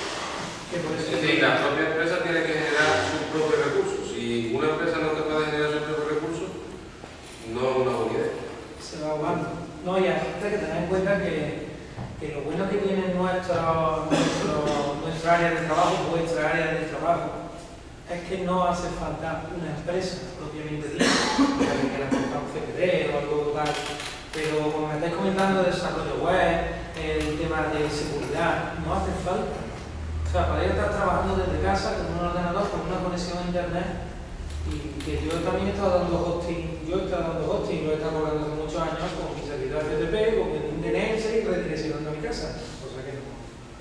es decir, la propia empresa tiene que generar sus propios recursos. Si una empresa no te puede generar sus propios recursos, no es una buena idea. Se va ahogando. No, y aparte que tener en cuenta que que lo bueno que tiene nuestro, nuestro, nuestra área de trabajo, vuestra área de trabajo, es que no hace falta una empresa propiamente dicha, que la monta un C P D o algo tal, pero como me estáis comentando de desarrollo web, el tema de seguridad, no hace falta. O sea, para ir a estar trabajando desde casa con un ordenador, con una conexión a internet, y que yo también he estado dando hosting, yo he estado dando hosting, lo he estado cobrando hace muchos años con mi servidor F T P, con mi D N S y redireccionando a mi casa, cosa que no,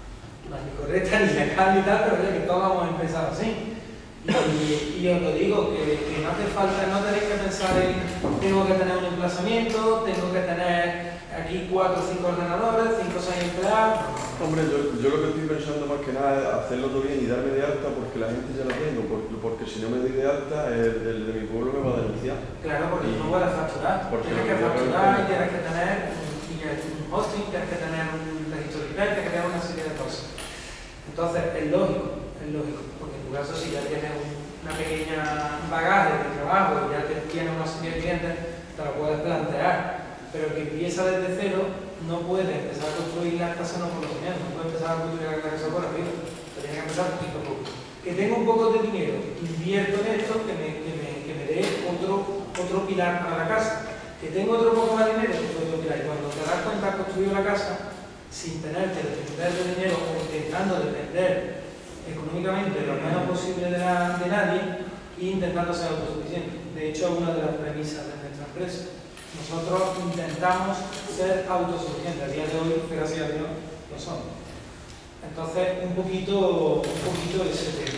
no es ni correcta ni legal ni tal, pero es que todos hemos empezado así. Y, y os lo digo, que, que no hace falta, no tenéis que pensar en tengo que tener un emplazamiento, tengo que tener aquí cuatro o cinco ordenadores, cinco o seis empleados. Hombre, yo, yo lo que estoy pensando más que nada es hacerlo todo bien y darme de alta porque la gente ya lo tengo, porque, porque si no me doy de alta, el, el de mi pueblo me va a denunciar. Claro, porque y, no puedes facturar. Tienes que facturar y tienes que tener un hosting, tienes que tener un registro de I P, tienes que tener una serie de cosas. Entonces, es lógico, es lógico, porque en tu caso si ya tienes una pequeña bagaje de trabajo y ya te tienes una serie de clientes, te lo puedes plantear. Pero el que empieza desde cero no puede empezar a construir la casa no por los cimientos, no puede empezar a construir la casa por arriba, tiene que empezar poquito a poco. Que tengo un poco de dinero, invierto en esto, que me, que me, que me dé otro, otro pilar para la casa. Que tengo otro poco más de dinero, pues otro pilar. Y cuando te das cuenta, has construido la casa sin tener que depender de dinero o intentando depender económicamente lo menos posible de, la, de nadie e intentando ser autosuficiente. De hecho, es una de las premisas de nuestra empresa. Nosotros intentamos ser autosuficientes, a día de hoy, gracias a Dios, lo somos. Entonces, un poquito, un poquito ese tema.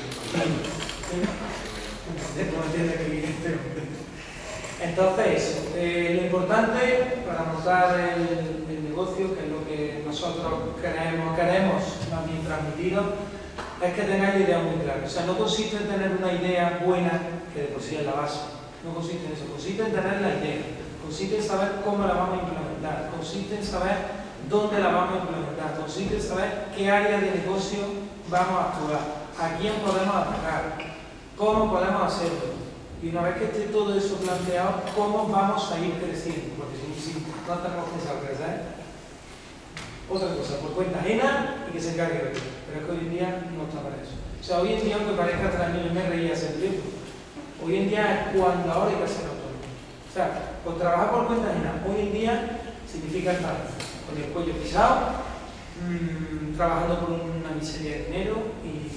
No entiende que viene. Entonces, eso. Eh, lo importante para montar el, el negocio, que es lo que nosotros queremos, queremos más bien transmitiros, es que tengáis la idea muy clara. O sea, no consiste en tener una idea buena, que de por sí es la base. No consiste en eso, consiste en tener la idea. Consiste en saber cómo la vamos a implementar, consiste en saber dónde la vamos a implementar, consiste en saber qué área de negocio vamos a actuar, a quién podemos atacar, cómo podemos hacerlo. Y una vez que esté todo eso planteado, cómo vamos a ir creciendo, porque si, si no tenemos pensado crecer, otra cosa, por cuenta ajena y que se encargue de ello. Pero es que hoy en día no está para eso. O sea, hoy en día, aunque parezca extraño, yo me reía hace tiempo, hoy en día es cuando ahora hay que ser autónomo. O sea, por trabajar por cuenta ajena, hoy en día significa estar con el cuello pisado, mmm, trabajando por una miseria de dinero y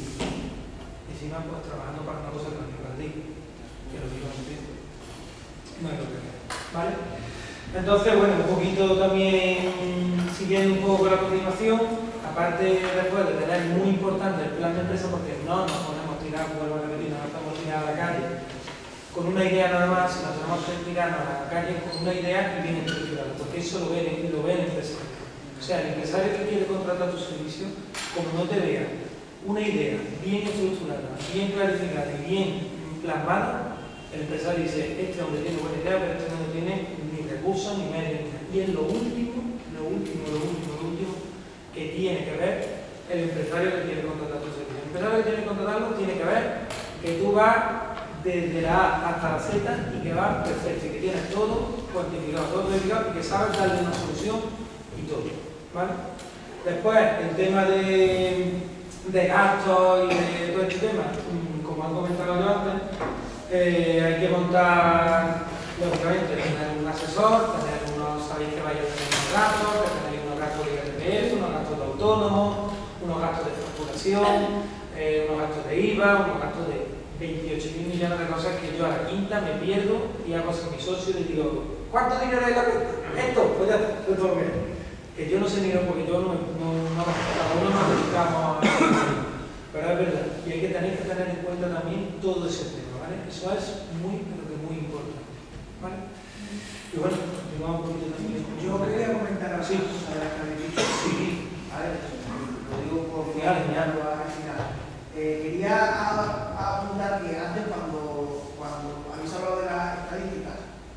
encima pues trabajando para una cosa que no es para ti, que lo digo en tiempo. No es lo que es, ¿vale? Entonces, bueno, un poquito también, siguiendo un poco con la continuación, aparte después de tener muy importante el plan de empresa, porque no nos ponemos a tirar, vuelvo a repetir, no nos estamos tirando a la calle, con una idea nada más, si nos tenemos que tirarnos a la calle con una idea y bien estructurada, porque eso lo ve, lo ve el empresario. O sea, el empresario que quiere contratar tu servicio, como no te vea una idea bien estructurada, bien clarificada y bien plasmada, el empresario dice, este hombre tiene buena idea, pero este no tiene ni recursos ni medios. Y es lo último, lo último, lo último, lo último que tiene que ver el empresario que quiere contratar tu servicio. El empresario que tiene que contratarlo tiene que ver que tú vas desde la A hasta la Z y que va perfecto, y que tienes todo cuantificado, todo verificado y que sabes darle una solución y todo, ¿vale? Después, el tema de, de gastos y de todo este tema, como han comentado yo antes, eh, hay que montar, lógicamente, tener un asesor, tener unos, sabéis que vaya a tener unos gastos, que tenéis unos gastos de I R P F, unos gastos de autónomos, unos gastos de facturación, eh, unos gastos de I V A, unos gastos de veintiocho mil millones de cosas que yo a la quinta me pierdo y hago con mi socio y le digo, ¿cuánto dinero hay en la cuenta? Esto, pues ya, yo todo bien. Que yo no sé ni lo porque yo no, no, no, cada uno nos dedicamos a pero es verdad, y hay que tener que tener en cuenta también todo ese tema, ¿vale? Eso es muy, pero que muy importante, ¿vale? Y bueno, continuamos un poquito también. Yo quería comentar algo sí. a la que habéis dicho, sí, ¿vale? Lo digo por Genial, genial. al final. Eh, quería a, a apuntar que antes cuando, cuando habéis hablado de las estadísticas,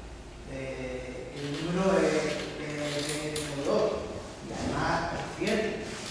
eh, el número es demoledor y además es cierto.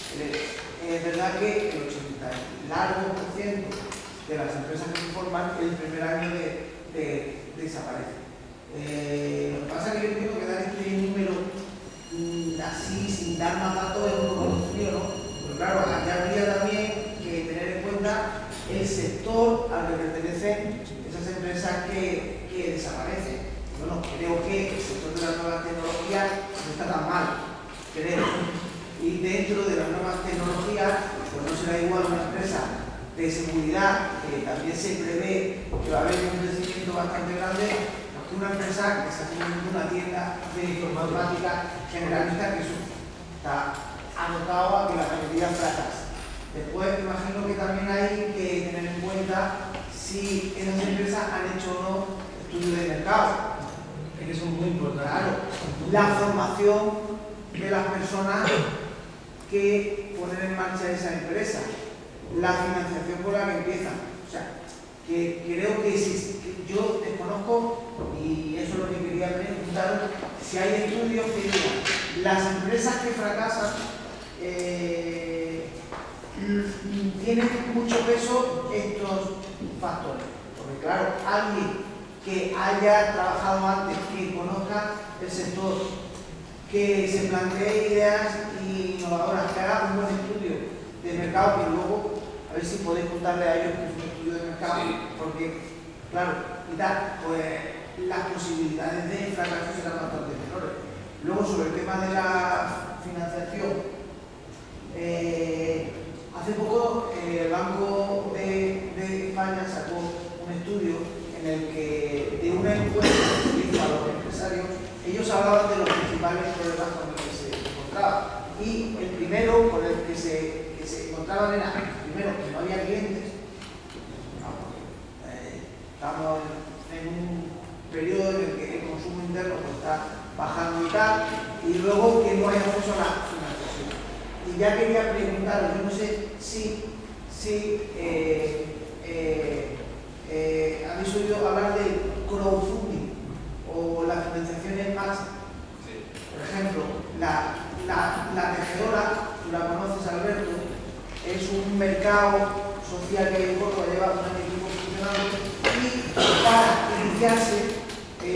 Es verdad que el ochenta largo por ciento de las empresas que se forman el primer año de, de, de desaparece. Eh, lo que pasa es que yo entiendo que dar este número mm, así sin dar más datos es un poco frío, ¿no? Pero claro, aquí habría también que tener en cuenta el sector al que pertenecen esas empresas que, que desaparecen. Bueno, creo que el sector de las nuevas tecnologías no está tan mal, creo. Y dentro de las nuevas tecnologías, pues no será igual una empresa de seguridad, que también se prevé que va a haber un crecimiento bastante grande, que una empresa que está teniendo una tienda de informática generalista, que eso está anotado a que la mayoría fracasa. después imagino que también hay que tener en cuenta si esas empresas han hecho o no estudios de mercado. Es que son muy importantes. Claro, la formación de las personas que ponen en marcha esa empresa, la financiación por la que empiezan. O sea, que creo que, si, que yo desconozco, y eso es lo que quería preguntar, si hay estudios que digan las empresas que fracasan eh, tienen mucho peso estos factores. Porque claro, alguien que haya trabajado antes, que conozca el sector, que se plantee ideas innovadoras, que haga un buen estudio de mercado, que luego a ver si podéis contarle a ellos que es un estudio de mercado, sí. Porque, claro, y tal, pues las posibilidades de fracaso serán bastante menores. Luego, sobre el tema de la financiación, eh, hace poco eh, el Banco de, de España sacó un estudio en el que, de una encuesta que hizo a los empresarios, ellos hablaban de los principales problemas con los que se encontraban. Y el primero con el que se, que se encontraban era, primero, que no había clientes. No, eh, estamos en un periodo en el que el consumo interno pues, está bajando y tal, y luego que no hay acceso a la financiación. Y ya quería preguntaros, yo no sé si, si eh, eh, eh, habéis oído hablar del crowdfunding o la financiación en masa. Sí. Por ejemplo, la, la, la tejedora, tú la conoces, Alberto, es un mercado social que hay en Córdoba, lleva un año y pico funcionando, y para iniciarse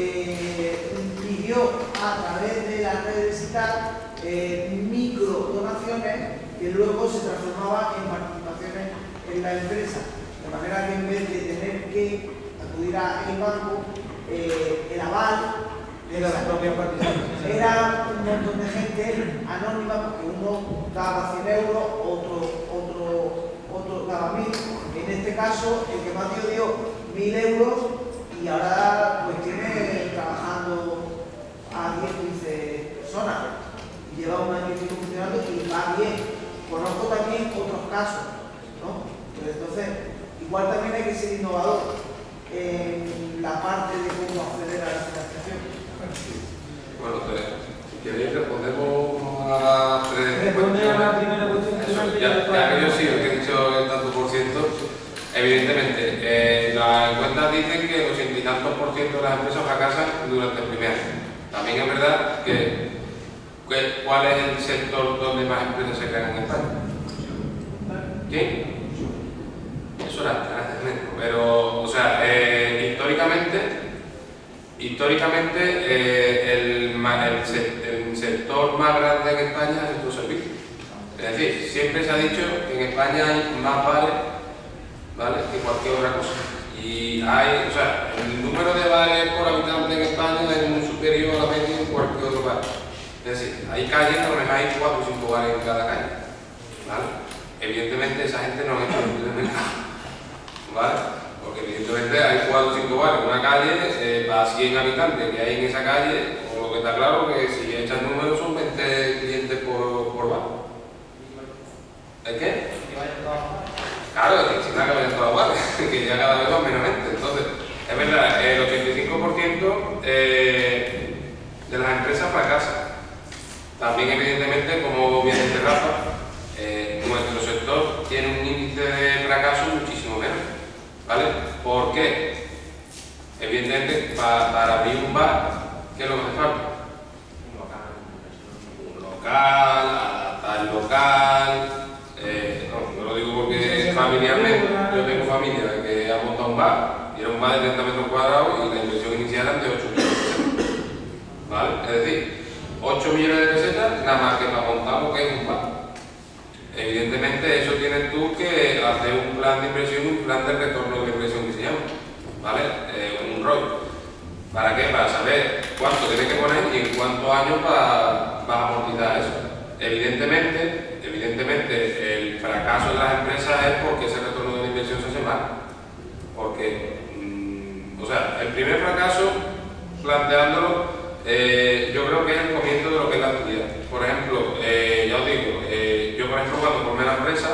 eh, pidió a través de las redes y tal eh, micro donaciones que luego se transformaban en participaciones en la empresa, de manera que en vez de tener que acudir al banco, eh, el aval era la propia participación. Era un montón de gente anónima, porque uno daba cien euros, otro, otro, otro daba mil. En este caso, el que más dio dio mil euros y ahora pues tiene trabajando a diez, quince personas. Lleva un año y pico funcionando y va bien. Conozco también otros casos, ¿no? Pero entonces, igual también hay que ser innovador en la parte de cómo acceder a la financiación. Bueno, si queréis respondemos a tres Responde a la primera cuestión que ya, ya que yo sí, que he dicho el tanto por ciento, evidentemente, eh, las encuestas dicen que el ochenta y tantos por ciento de las empresas fracasan durante el primer año. También es verdad que, que ¿cuál es el sector donde más empresas se crean en España? ¿Quién? Eso era antes, pero, o sea, eh, históricamente Históricamente, eh, el, el, el sector más grande en España es el sector servicios. Es decir, siempre se ha dicho que en España hay más bares, ¿vale?, que cualquier otra cosa. Y hay, o sea, el número de bares por habitante en España es muy superior a la media en cualquier otro bar. Es decir, hay calles donde hay cuatro o cinco bares en cada calle, ¿vale? Evidentemente esa gente no es el mercado, ¿vale? Porque evidentemente hay cuatro o cinco bares en una calle, eh, para cien habitantes que hay en esa calle, o lo que está claro que si echan números son veinte clientes por, por bar. ¿El qué? Claro, que China que vayan todas las bares, que ya cada vez son menos gente. Entonces, es verdad, el ochenta y cinco por ciento eh, de las empresas fracasan. También evidentemente, como bien dice Rafa, eh, nuestro sector tiene un índice de fracaso muchísimo menos. ¿Vale? ¿Por qué? Evidentemente, para, para abrir un bar, ¿qué es lo que hace falta? Un local. Un local, adaptar el local. Eh, no, yo lo digo porque familiarmente, yo tengo familia que ha montado un bar, y era un bar de treinta metros cuadrados y la inversión inicial era de ocho millones de pesetas. ¿Vale? Es decir, ocho millones de pesetas nada más que para montar lo que es un bar. Evidentemente eso tienes tú que hacer un plan de inversión, un plan de retorno de inversión que se llama, ¿vale? Eh, un rollo. ¿Para qué? Para saber cuánto tienes que poner y en cuántos años vas a amortizar eso. Evidentemente, evidentemente el fracaso de las empresas es porque ese retorno de la inversión se hace mal. Porque, mmm, o sea, el primer fracaso, planteándolo, eh, yo creo que es el comienzo de lo que es la actividad. Por ejemplo, eh, ya os digo, eh, yo por ejemplo cuando formé la empresa,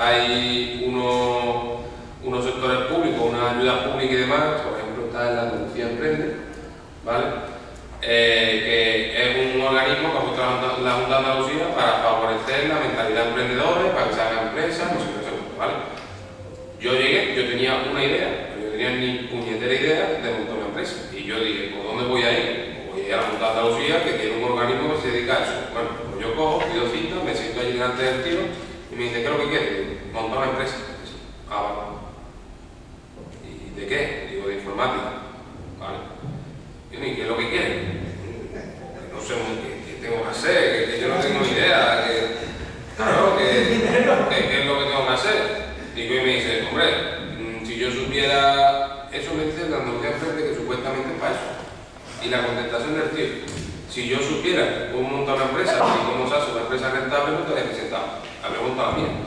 hay unos, unos sectores públicos, unas ayudas públicas y demás, por ejemplo está en la Andalucía Emprende, ¿vale? Eh, que es un organismo que ha puesto la, la Junta de Andalucía para favorecer la mentalidad de emprendedores, para que se hagan empresas, no sé qué, no sé qué, ¿vale? Yo llegué, yo tenía una idea, pero yo tenía ni puñetera idea de montar una empresa. Y yo dije, ¿por dónde voy a ir? Pues voy a ir a la Junta de Andalucía, que tiene un organismo que se dedica a eso. Bueno, pues yo cojo, pido cita, me siento allí delante del tío y me dice, ¿qué es lo que quieres? Digo, montar una empresa. Ah, vale. ¿Y de qué? Digo, de informática. Vale. Y ¿qué es lo que quieres? No sé qué, qué tengo que hacer, que, que yo no tengo ni idea, que, claro, que, que, que es lo que tengo que hacer. Digo, y me dice, hombre, si yo supiera, eso me dice el de Andalucía Emprende, que supuestamente es para eso. Y la contestación del tío, si yo supiera cómo montar una empresa y cómo se hace una empresa rentable, no estaría presentado. La pregunta la mía.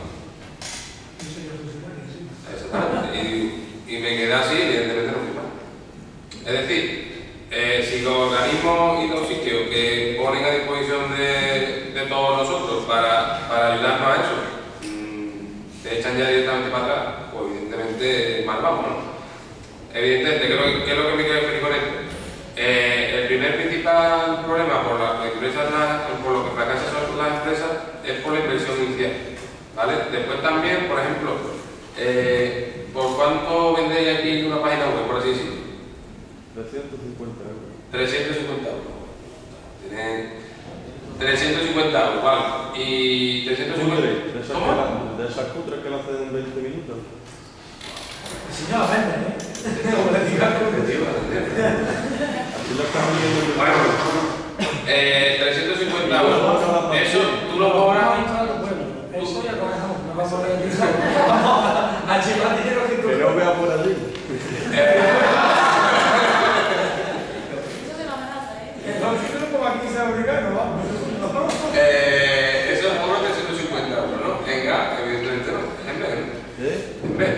Exactamente. Y, y me quedé así, evidentemente no fui mal. Es decir, eh, si los organismos y los sitios que ponen a disposición de, de todos nosotros para, para ayudarnos a eso, te echan ya directamente para atrás, pues evidentemente mal vamos, ¿no? Evidentemente, ¿qué es lo que, qué es lo que me quiero referir con esto? Eh, el primer principal problema por, la, la, por lo que fracasan las empresas es por la inversión inicial, ¿vale? Después también, por ejemplo, eh, ¿por cuánto vendéis aquí una página web, por así decirlo? trescientos cincuenta euros. trescientos cincuenta euros. Tiene trescientos cincuenta euros, vale. Y trescientos cincuenta euros. De esas, que la, de esas cutres que la hacen en veinte minutos. Si no la venden, ¿eh? Como le digo, Así lo están viendo. Bueno, eh, trescientos cincuenta euros. Eso tú lo cobras. Eso ya lo dejamos. No vamos a realizar. Vamos a llevar dinero que Que no vea por allí. Eh, eso es por trescientos cincuenta euros, ¿no? En gas, evidentemente no. En vez, ¿no? ¿Eh? En vez.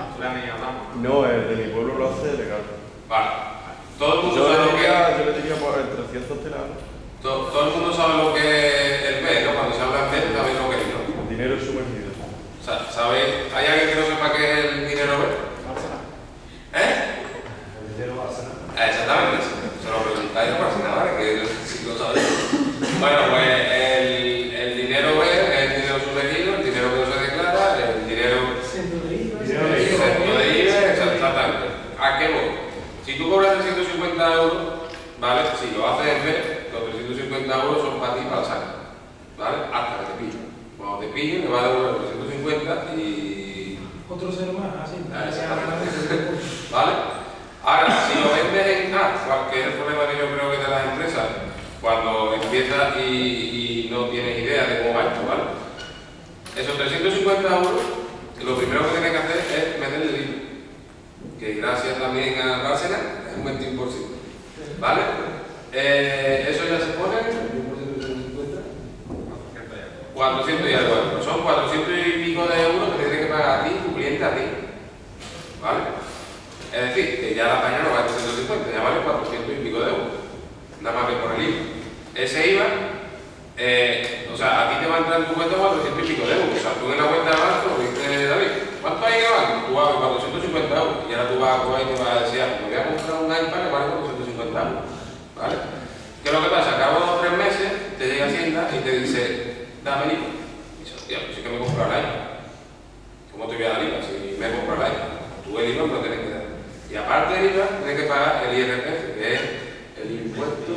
No, el de mi pueblo lo hace legal. Vale. Todo el mundo Yo sabe le lo que diría, es. yo le diría por el trescientos telados. Todo, todo el mundo sabe lo que es el B, ¿no? Cuando se habla en B, sabéis lo que es, ¿no? Dinero sumergido. O sea, ¿sabéis? ¿Hay alguien que no sepa qué es el dinero B? ¿Eh? El dinero Barcelona. Ah, exactamente. Se lo preguntáis no pasa nada, que si lo sabéis. Bueno, pues el, el dinero B es el dinero sumergido, el dinero que no se declara, el dinero... Centro de I V A. Dinero de I V A. Centro de I V A, exactamente. ¿A qué voy? Si tú cobras trescientos cincuenta euros, ¿vale? Si lo haces en B, los trescientos cincuenta euros son para ti para la saca, ¿vale? Hasta que te pillen. Cuando te pillen, te va a devolver los trescientos cincuenta y... Otro cero más, así. Ah, exactamente. ¿Vale? Ahora, si lo vendes en A, que es el problema que yo creo que de las empresas, cuando empiezas y, y no tienes idea de cómo va esto, ¿vale? Esos trescientos cincuenta euros, lo primero que tienes que hacer es meterle el I V A, que gracias también a Bárcenas es un veintiuno por ciento, ¿vale? Eh, eso ya se pone, veintiuno por ciento de trescientos cincuenta, cuatrocientos y algo euros. Son cuatrocientos y pico de euros que tienes que pagar a ti, tu cliente, a ti, ¿vale? Es decir, que ya la página no vale trescientos cincuenta, ya vale cuatrocientos y pico de euros. Nada más que por el I V A. Ese I V A, eh, o sea, a ti te va a entrar en tu cuenta cuatrocientos y pico de euros. O sea, tú en la cuenta de banco, dices, David, ¿cuánto hay en el banco? Tú vas a cuatrocientos cincuenta euros. Y ahora tú vas a coger y te vas a decir, me voy a comprar un iPad que vale cuatrocientos cincuenta euros. ¿Vale? ¿Qué es lo que pasa? Que a los tres meses te llega Hacienda y te dice, dame el I V A. Y dices, hostia, pues sí que me he comprado el iPad. ¿Cómo te voy a dar el I V A si me he comprado el iPad? Tú el I V A me lo tienes que dar. Y aparte del I V A, tienes que pagar el I R P F, que es el impuesto.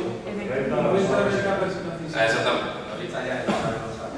Ah, exactamente. Ahorita ya está, no sabe.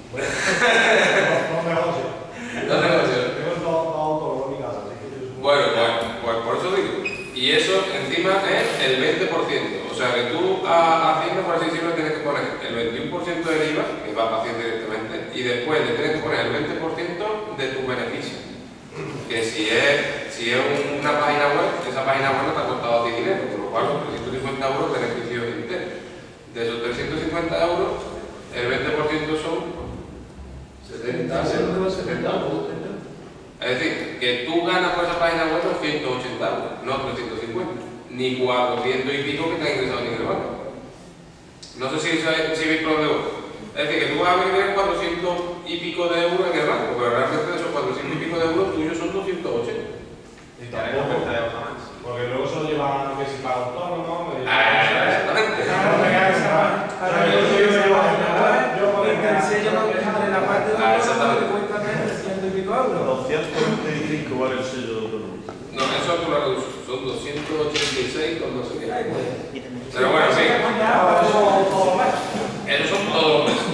No negocio. No negocio. Tengo todo auto en mi casa, así que yo- Bueno, pues, pues por eso digo. Y eso encima es el veinte por ciento. O sea que tú a Hacienda, por así decirlo, tienes que poner el veintiuno por ciento del I V A, que va para Hacienda directamente, y después le tienes que poner el veinte por ciento de tus beneficios. Que si es, si es una página web, esa página web no te ha costado a ti dinero, por lo cual los trescientos cincuenta euros beneficios enteros. De esos trescientos cincuenta euros, el veinte por ciento son setenta euros. setenta euros. Es decir, que tú ganas por esa página web doscientos ochenta euros, no trescientos cincuenta, ni cuatrocientos y pico que te ha ingresado en el banco. No sé si, si veis por dónde voy. Es decir, que tú vas a vender cuatrocientos y pico de euros en el banco, pero realmente de esos cuatrocientos y pico de euros tuyos son doscientos ochenta. Y tampoco te deja más. Porque luego se lo llevan a que si para autónomos. Ah, exactamente. Ahora yo soy una página web, el sello de la parte de autónomo que cuesta trescientos y pico euros. doscientos veinte y cinco vale el sello de autónomo. No, eso tú lo reduces, son doscientos ochenta y seis con no sé qué. Pero bueno, sí. Esos son todos los meses.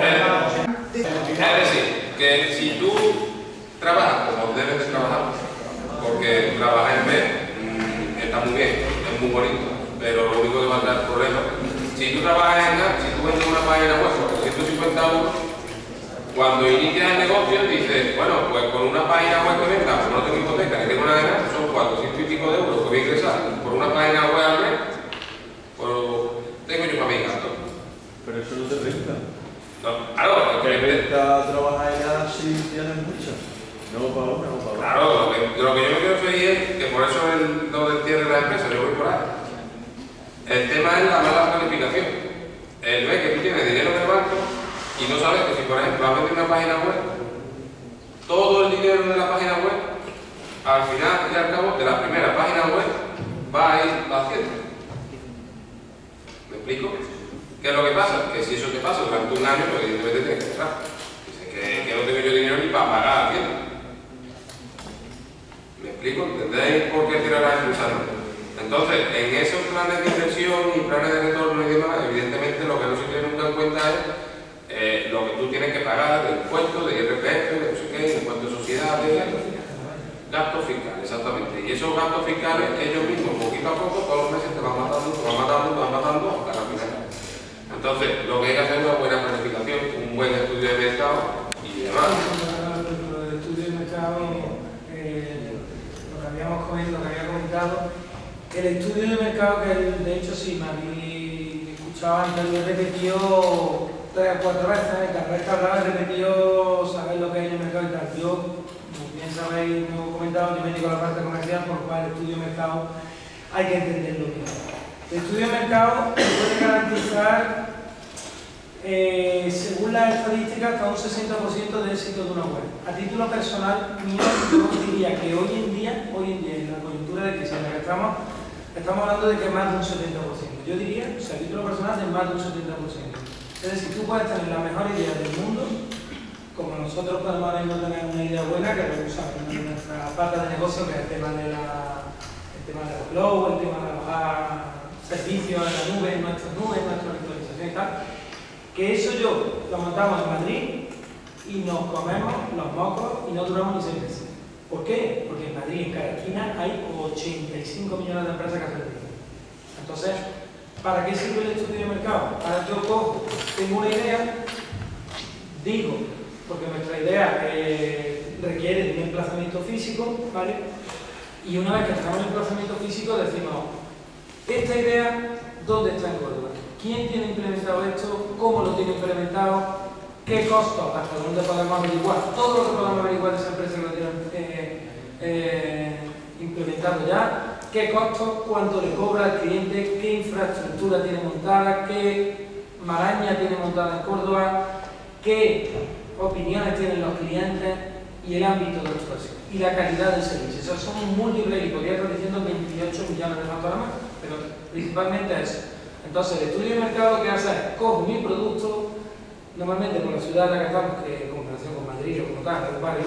Es decir, que si tú trabajas como debes de trabajar, porque trabajar en vez mmm, está muy bien, es muy bonito, pero lo único que va a dar problemas. Si tú trabajas en nada, si tú vendes una página web por ciento cincuenta euros, cuando inicias el negocio dices, bueno, pues con una página web que venda, como no tengo hipoteca ni tengo nada de nada, son cuatrocientos y pico de euros que voy a ingresar por una página web al mes, pues tengo yo para mi gasto. Pero eso no te renta. No, claro, Que renta trabajar en nada si tienes muchas. No para una o para otra. claro, lo que, lo que yo me quiero referir es que por eso el, lo del cierre de la empresa, yo voy por ahí. El tema es la mala planificación. El ver que tú tienes dinero en el banco y no sabes que si, por ejemplo, vas a vender una página web, todo el dinero de la página web, al final y al cabo de la primera página web, va a ir haciendo. ¿Me explico? ¿Qué es lo que pasa? Que si eso te pasa durante un año, pues evidentemente tienes que cerrar. Dice que, que no tengo yo dinero ni para pagar a Hacienda. ¿Me explico? ¿Entendéis por qué tirar la empresa? Entonces, en esos planes de inversión y planes de retorno y demás, evidentemente lo que no se tiene nunca en cuenta es eh, lo que tú tienes que pagar de impuestos, de I R P F, de no sé qué, de impuestos de sociedades, gastos fiscales, exactamente. Y esos gastos fiscales, ellos mismos, poquito a poco, todos los meses te van matando, te van matando, te van matando, hasta la final. Entonces, lo que hay que hacer es una buena planificación, un buen estudio de mercado y demás. El estudio de mercado, eh, lo que habíamos comentado, lo que había comentado, el estudio de mercado que de hecho sí, me había escuchado antes, lo he repetido tres o cuatro veces, cada vez que hablaba he repetido, sabéis lo que hay en el mercado y tal. Yo, como bien sabéis, me he comentado, yo me dedico a la parte comercial, por lo cual el estudio de mercado hay que entenderlo bien. El estudio de mercado puede garantizar, eh, según las estadísticas, hasta un sesenta por ciento de éxito de una web. A título personal, mío, yo diría que hoy en día, hoy en día, en la coyuntura de crisis en la que estamos, estamos hablando de que más de un setenta por ciento. Yo diría, o sea, a título personal, de más de un setenta por ciento. Es decir, tú puedes tener la mejor idea del mundo, como nosotros podemos ahora mismo tener una idea buena, que lo usamos en nuestra pata de negocio, que es el tema de la, el tema de la cloud, el tema de alojar servicios en la nube, en nuestras nubes, en nuestra virtualización y tal. Que eso yo lo montamos en Madrid y nos comemos los mocos y no duramos ni seis meses. ¿Por qué? Porque en Madrid, en cada esquina, hay ochenta y cinco millones de empresas que hacen lo mismo. Entonces, ¿para qué sirve el estudio de mercado? Ahora yo cojo, tengo una idea, digo, porque nuestra idea eh, requiere de un emplazamiento físico, ¿vale? Y una vez que tenemos el emplazamiento físico, decimos, esta idea, ¿dónde está en Córdoba? ¿Quién tiene implementado esto? ¿Cómo lo tiene implementado? ¿Qué costo? ¿Hasta dónde podemos averiguar? Todo lo que podemos averiguar de esa empresa que lo tiene eh, eh, implementado ya. ¿Qué costo? ¿Cuánto le cobra al cliente? ¿Qué infraestructura tiene montada? ¿Qué maraña tiene montada en Córdoba? ¿Qué opiniones tienen los clientes? Y el ámbito de actuación. Y la calidad del servicio. Esos son múltiples, y podría estar diciendo veintiocho millones de factores más, pero principalmente eso. Entonces, el estudio de mercado que hace es, cojo mi producto, normalmente por la ciudad en la que estamos, que en comparación con Madrid o como tal, es un barrio,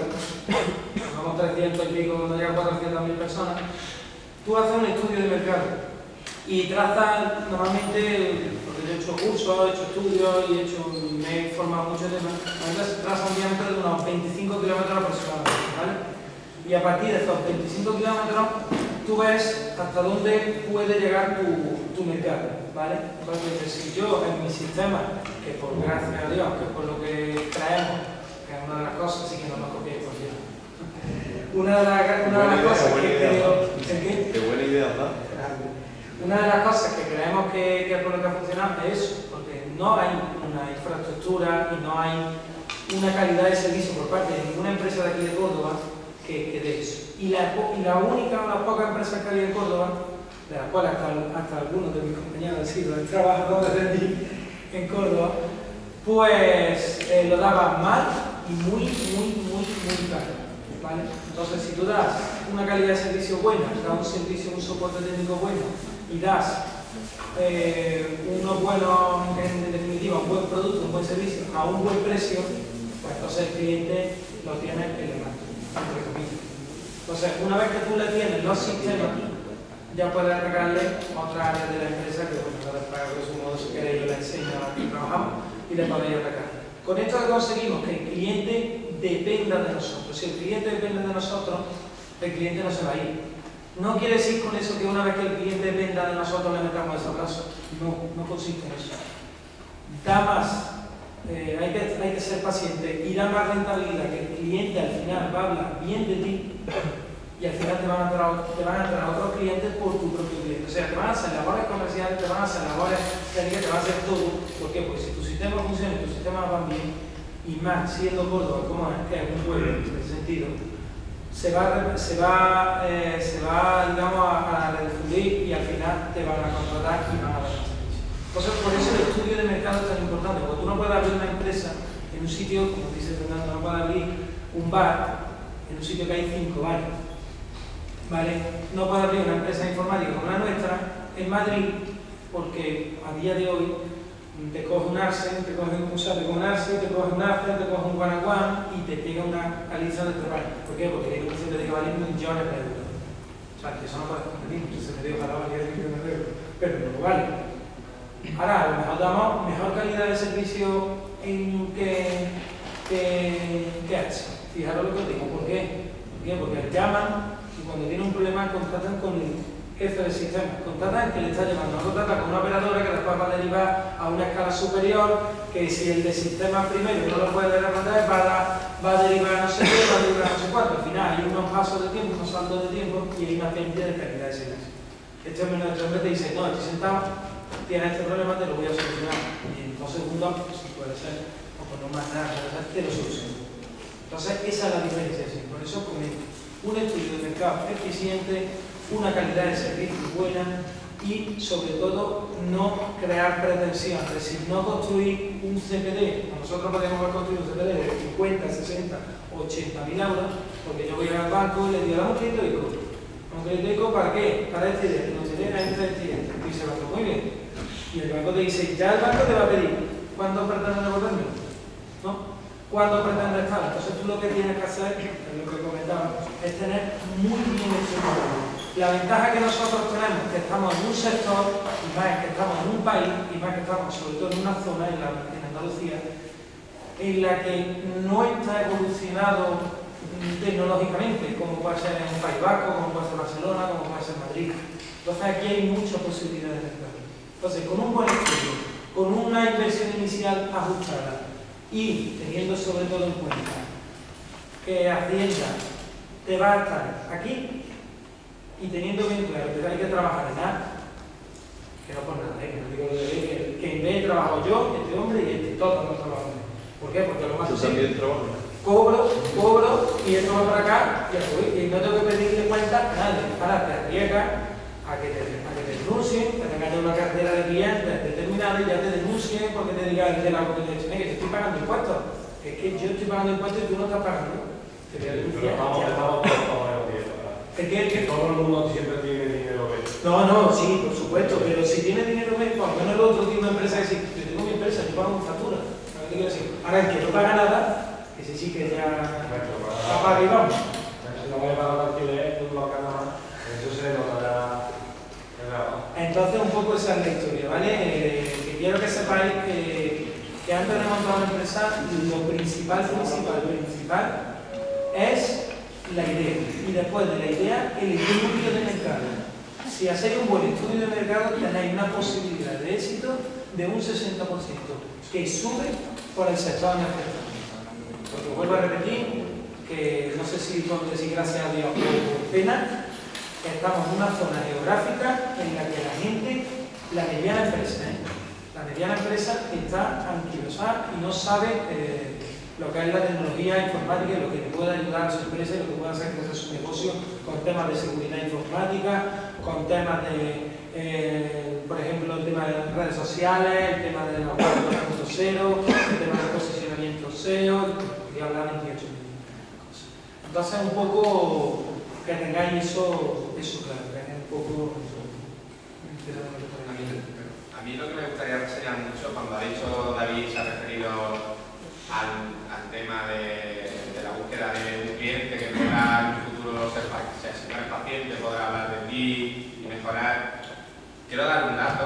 vamos trescientos y pico, no llegan cuatrocientas mil personas, tú haces un estudio de mercado y trazas normalmente, porque yo he hecho cursos, he hecho estudios y he hecho, me he formado mucho temas, entonces trazas un diámetro de unos veinticinco kilómetros aproximadamente, ¿vale? Y a partir de estos veinticinco kilómetros, tú ves hasta dónde puede llegar tu, tu mercado, ¿vale? Entonces, si yo en mi sistema, que por gracias a Dios, que es por lo que traemos, que es una de las cosas, sí que no nos copiéis por Dios. Una de, la, una de las cosas que creo... ¿Qué? Qué buena idea, ¿verdad? Una de las cosas que creemos que, que es por lo que ha funcionado es eso, porque no hay una infraestructura y no hay una calidad de servicio por parte de ninguna empresa de aquí de Córdoba que, que de eso. Y la, y la única, o las pocas empresas que había en Córdoba, de las cuales hasta, hasta algunos de mis compañeros han sido el trabajador de mí en Córdoba, pues eh, lo dabas mal y muy, muy, muy, muy caro, ¿vale? Entonces, si tú das una calidad de servicio buena, das un servicio, un soporte técnico bueno y das eh, unos buenos, en definitiva, un buen producto, un buen servicio a un buen precio, pues entonces el cliente lo tiene elegante, entre comillas. Entonces, una vez que tú le tienes los sistemas, ya puedes agregarle otras áreas de la empresa que, bueno, para grosso modo, si queréis, yo le enseño a que trabajamos y le podéis atacar. Con esto conseguimos que el cliente dependa de nosotros. Si el cliente depende de nosotros, el cliente no se va a ir. No quiere decir con eso que una vez que el cliente dependa de nosotros le metamos ese abrazo. No, no consiste en eso. Da más. Eh, hay, que, hay que ser paciente y da más rentabilidad, que el cliente al final va a hablar bien de ti y al final te van a traer, te van a traer otros clientes por tu propio cliente. O sea, te van a hacer labores comerciales, te van a hacer labores técnicas, te van a hacer todo. ¿Por qué? Porque si tu sistema funciona y tus sistemas van bien, y más siendo Córdoba como es, que es un pueblo en ese sentido, se va, se va, eh, se va digamos, a, a redifundir y al final te van a contratar y van a dar un servicio. Entonces, por eso el estudio de mercado es tan importante, porque tú no puedes abrir una empresa en un sitio, como dice Fernando, no puedes abrir un bar en un sitio que hay cinco bares. ¿Vale? No puede abrir una empresa informática como la nuestra en Madrid, porque a día de hoy te coge un Arce, te coge un, o sea, te coge un Arce, te coge un Arce, te coge un Guanaguán y te pega una aliza de trepar. ¿Por qué? Porque hay un concepto de que vale millones de euros. O sea, que eso no puede competir, que se me dio para varios millones de euros, pero no vale. Ahora, a lo mejor damos mejor calidad de servicio en que, que, que Arce. Fijaros lo que os digo, ¿por qué? ¿Por qué? Porque llaman y cuando tiene un problema contratan con el jefe del sistema, contratan el que le está llevando, no contratan con una operadora que después va a derivar a una escala superior, que si el de sistema primero no lo puede responder, va a, va a derivar a no sé qué, va a derivar a no sé cuánto. Al final hay unos pasos de tiempo, unos saltos de tiempo y hay una pérdida de calidad de servicio. Este hombre, este hombre te dice, no, estoy sentado, tienes este problema, te lo voy a solucionar. Y en dos segundos, si puede ser, o con no más nada, te lo soluciono. Entonces, esa es la diferencia, ¿sí? Por eso comento. Un estudio de mercado eficiente, una calidad de servicio buena y, sobre todo, no crear pretensión, es decir, no construir un C P D. Nosotros podemos haber construido un C P D de cincuenta, sesenta, ochenta mil euros, porque yo voy al banco y le digo, dame un crédito ICO. ¿Un crédito ICO para qué? Para este cliente, no se tiene este cliente. Y dice el banco, muy bien. Y el banco te dice, ya el banco te va a pedir, ¿cuándo pretendes devolverme? ¿No? ¿Cuándo pretendes estar? Entonces tú lo que tienes que hacer, es lo que comentábamos, es tener muy bien estructurado. La ventaja que nosotros tenemos, que estamos en un sector, y más que estamos en un país, y más que estamos sobre todo en una zona, en, la, en Andalucía, en la que no está evolucionado tecnológicamente, como puede ser en País Vasco, como puede ser Barcelona, como puede ser Madrid. Entonces aquí hay muchas posibilidades de mercado. Entonces, con un buen estudio, con una inversión inicial ajustada, y teniendo sobre todo en cuenta que Hacienda te va a estar aquí y teniendo bien claro que hay que trabajar en nada, que no por nada, ¿eh? Que no digo que, que en vez de trabajo yo, este hombre y este, todos no trabajamos. ¿Por qué? Porque lo más también trabajas. Cobro, cobro y esto va para acá y, después, y no tengo que pedirle cuenta a nadie. Ahora te arriesgas a que te, a que te denuncien, que tengas una cartera de clientes determinada y ya te denuncien porque te diga el de la competencia que te estoy pagando impuestos. Es que yo estoy pagando impuestos y tú no estás pagando. Te voy a denunciar. Pero estamos, estamos todos en tiempo. Es que, que todo el mundo siempre tiene dinero. No, no, sí, por supuesto, pero si tiene dinero, por lo menos el otro tiene una empresa que dice, yo tengo mi empresa, yo pago mi factura. ¿Sabes qué quiero decir? Ahora el que no paga nada, que sí, sí que ya apaga y vamos. Si no voy a pagar el alquiler, tú lo ganas más, eso se notará. Entonces, un poco esa es la historia, ¿vale? Eh, que quiero que sepáis que, que antes de montar una empresa, lo principal, principal, principal es la idea. Y después de la idea, el estudio de mercado. Si hacéis un buen estudio de mercado, tenéis una posibilidad de éxito de un sesenta por ciento, que sube por el sector energético. Porque vuelvo a repetir, que no sé si puedo decir gracias a Dios por pena, estamos en una zona geográfica en la que la gente, la mediana empresa, ¿eh? la mediana empresa está anquilosada y no sabe eh, lo que es la tecnología informática y lo que le puede ayudar a su empresa y lo que puede hacer crecer su negocio con temas de seguridad informática, con temas de eh, por ejemplo, el tema de las redes sociales, el tema de la web dos punto cero, el tema del posicionamiento S E O, podría hablar veintiocho mil cosas. Entonces, un poco que tengáis eso, eso claro, que tengáis un poco eso. A mí lo que me gustaría reseñar mucho, cuando ha dicho David, se ha referido al, al tema de, de la búsqueda de un cliente que podrá en un futuro ser, ser, si no es paciente, podrá hablar de ti y mejorar. Quiero dar un dato,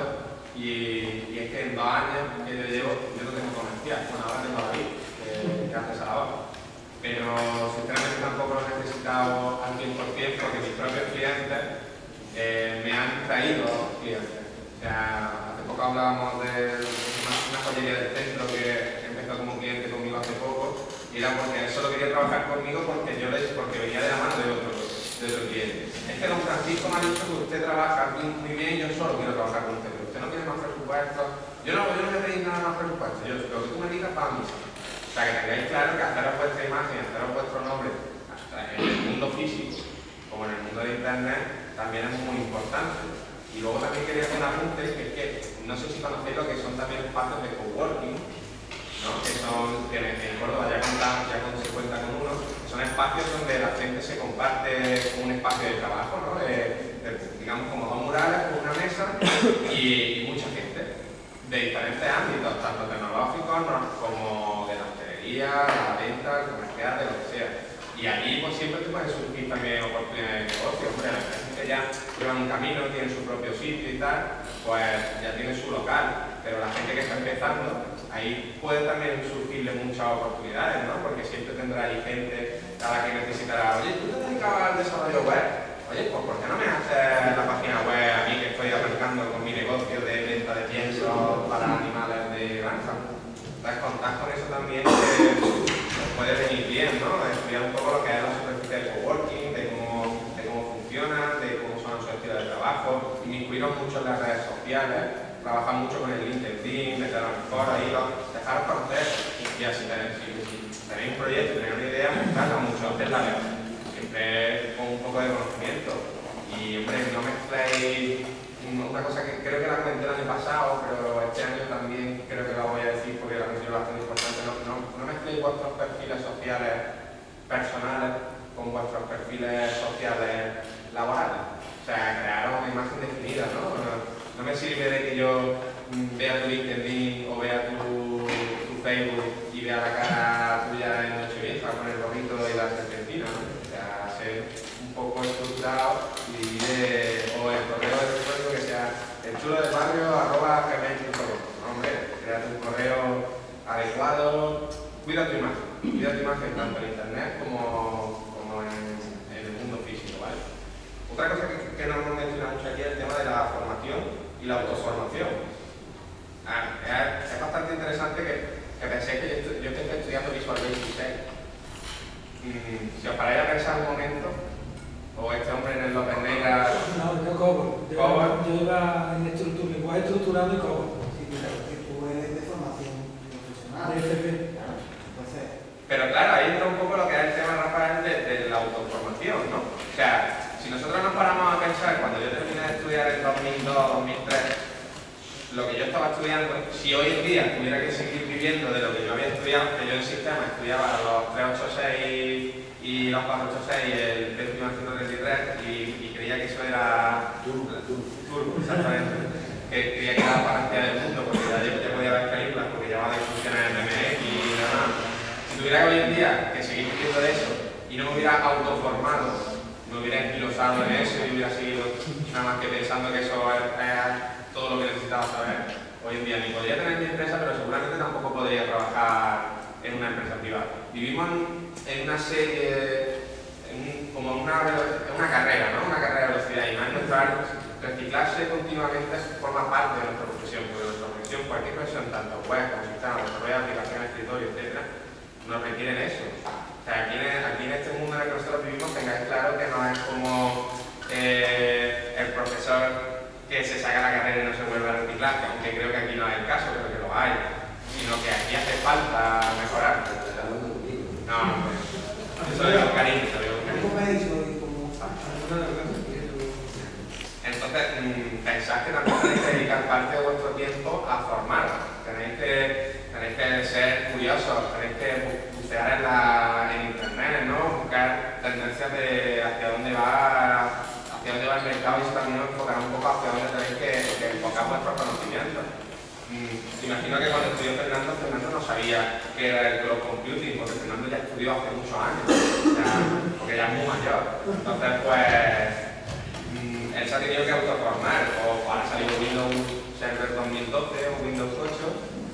y, y es que en dos años que yo llevo, yo no tengo comercial, bueno, ahora tengo a David, que, que hace esa labor, pero sinceramente tampoco lo he necesitado al cien por cien porque mis propios clientes eh, me han traído clientes. O sea, hace poco hablábamos de una, una joyería del centro que empezó como cliente conmigo hace poco, y era porque él solo quería trabajar conmigo porque yo le, porque venía de la mano de otro, de otro cliente. Es que don Francisco me ha dicho que usted trabaja muy bien y yo solo quiero trabajar con usted, pero usted no tiene más presupuesto. Yo no, yo no voy a pedir nada más presupuesto, yo lo que tú me digas para mí. O sea, que tengáis claro que haceros vuestra imagen, haceros vuestro nombre, en el mundo físico como en el mundo de internet, también es muy importante. Y luego también quería hacer un apunte, que es que no sé si conocéis lo que son también espacios de coworking, ¿no? Que son, que en Córdoba ya contamos, ya se cuenta con uno, son espacios donde la gente se comparte un espacio de trabajo, ¿no? De, de, digamos como dos murales con una mesa y, y mucha gente de diferentes ámbitos, tanto tecnológicos ¿no? como de la hostelería, la venta, el comercial, de lo que sea. Y allí pues siempre te pueden surgir también oportunidades de negocio. Hombre, la gente que ya llevan un camino, tienen su propio sitio y tal, pues ya tienen su local. Pero la gente que está empezando, ahí puede también surgirle muchas oportunidades, ¿no? Porque siempre tendrá ahí gente a la que necesitará, oye, ¿tú te dedicabas al desarrollo web? Oye, pues ¿por qué no me haces la página web a mí que estoy arrancando con mi negocio de venta de piensos para animales de granja? Entonces, contás con eso también que puede venir bien, ¿no? Estudiar un poco lo que es la superficie del coworking, de cómo, de cómo funciona, de cómo son su estilo de trabajo, inmiscuiros mucho en las redes sociales, trabajar mucho con el LinkedIn, meter a lo mejor ahí, dejaros conocer y así tenéis, si, si tenéis un proyecto, tenéis una idea, mostrarla mucho, hacerla ver. Siempre con un poco de conocimiento. Y hombre, no mezcléis una cosa que creo que la comenté el año pasado, pero este año también creo que la voy a decir porque la considero bastante importante. No, no, no mezcléis vuestros perfiles sociales personales con vuestros perfiles sociales laborales. O sea, crearos una imagen definida, ¿no? No, no me sirve de que yo vea tu LinkedIn o vea tu, tu Facebook y vea la cara tuya en Nochevieja con el gorrito y la serpentina, ¿no? O sea, ser un poco estructurado y divide o el correo electrónico que sea el chulo del barrio arroba gmail punto com. Hombre, créate un correo adecuado, cuida tu imagen, cuida tu imagen tanto en internet como, como en, en el mundo físico, ¿vale? Otra cosa que, que no hemos mencionado mucho aquí es el tema de la formación y la autoformación. Ah, es, es bastante interesante que, que penséis que yo, yo estoy estudiando Visual Basic seis. Mm, si os paráis a pensar un momento, o este hombre en el López Negra... No, yo cobro. Yo, yo iba en estructura, lenguaje estructurado y cobro. Sí, claro, que tú eres de formación profesional. De F P. Claro, entonces... Pero claro, ahí entra un poco lo que es el tema, Rafael, de, de la autoformación, ¿no? O sea, si nosotros nos paramos a pensar, cuando yo terminé de estudiar en dos mil dos, dos mil tres, lo que yo estaba estudiando, si hoy en día tuviera que seguir viviendo de lo que yo había estudiado, que yo en sistema estudiaba los tres ocho seis y los cuatro ocho seis, el décimo ciento treinta y tres, y, y creía que eso era turbo, turbo, exactamente. Que creía que era la panacea del mundo, porque ya, ya podía ver películas, porque llevaba de funciones en M X y demás. Si tuviera que hoy en día que seguir viviendo de eso y no me hubiera autoformado, me hubiera enquilosado en eso y hubiera seguido nada más que pensando que eso era todo lo que necesitaba saber, hoy en día ni podría tener mi empresa, pero seguramente tampoco podría trabajar en una empresa privada. Vivimos en, en una serie, en, como una, una carrera, ¿no? Una carrera de velocidad, y más en nuestra área, reciclarse continuamente forma parte de nuestra profesión, porque nuestra profesión, cualquier profesión, tanto web como sistema, desarrollo de aplicaciones, escritorio, etcétera, nos requieren eso. O sea, aquí en, aquí en este mundo en el que nosotros vivimos, tengáis claro que no es como eh, el profesor que se saca la carrera y no se vuelve a reciclar, aunque creo que aquí no es el caso, pero que lo hay, sino que aquí hace falta mejorar. No, no, eso es cariño, lo digo con cariño. Entonces, Entonces, mmm, pensad que también tenéis que dedicar parte de vuestro tiempo a formaros. Tenéis que, tenéis que ser curiosos, tenéis que bucear en, la, en internet, ¿no? Buscar tendencias de hacia dónde va, hacia dónde va el mercado, y eso también os enfocará un poco hacia dónde tenéis que, que enfocar vuestros conocimientos. Mm, imagino que cuando estudió Fernando, Fernando no sabía qué era el cloud computing, porque Fernando ya estudió hace muchos años, ya, porque ya es muy mayor. Entonces, pues, mm, él se ha tenido que autoformar, o ahora ha salido Windows Server dos mil doce o Windows ocho,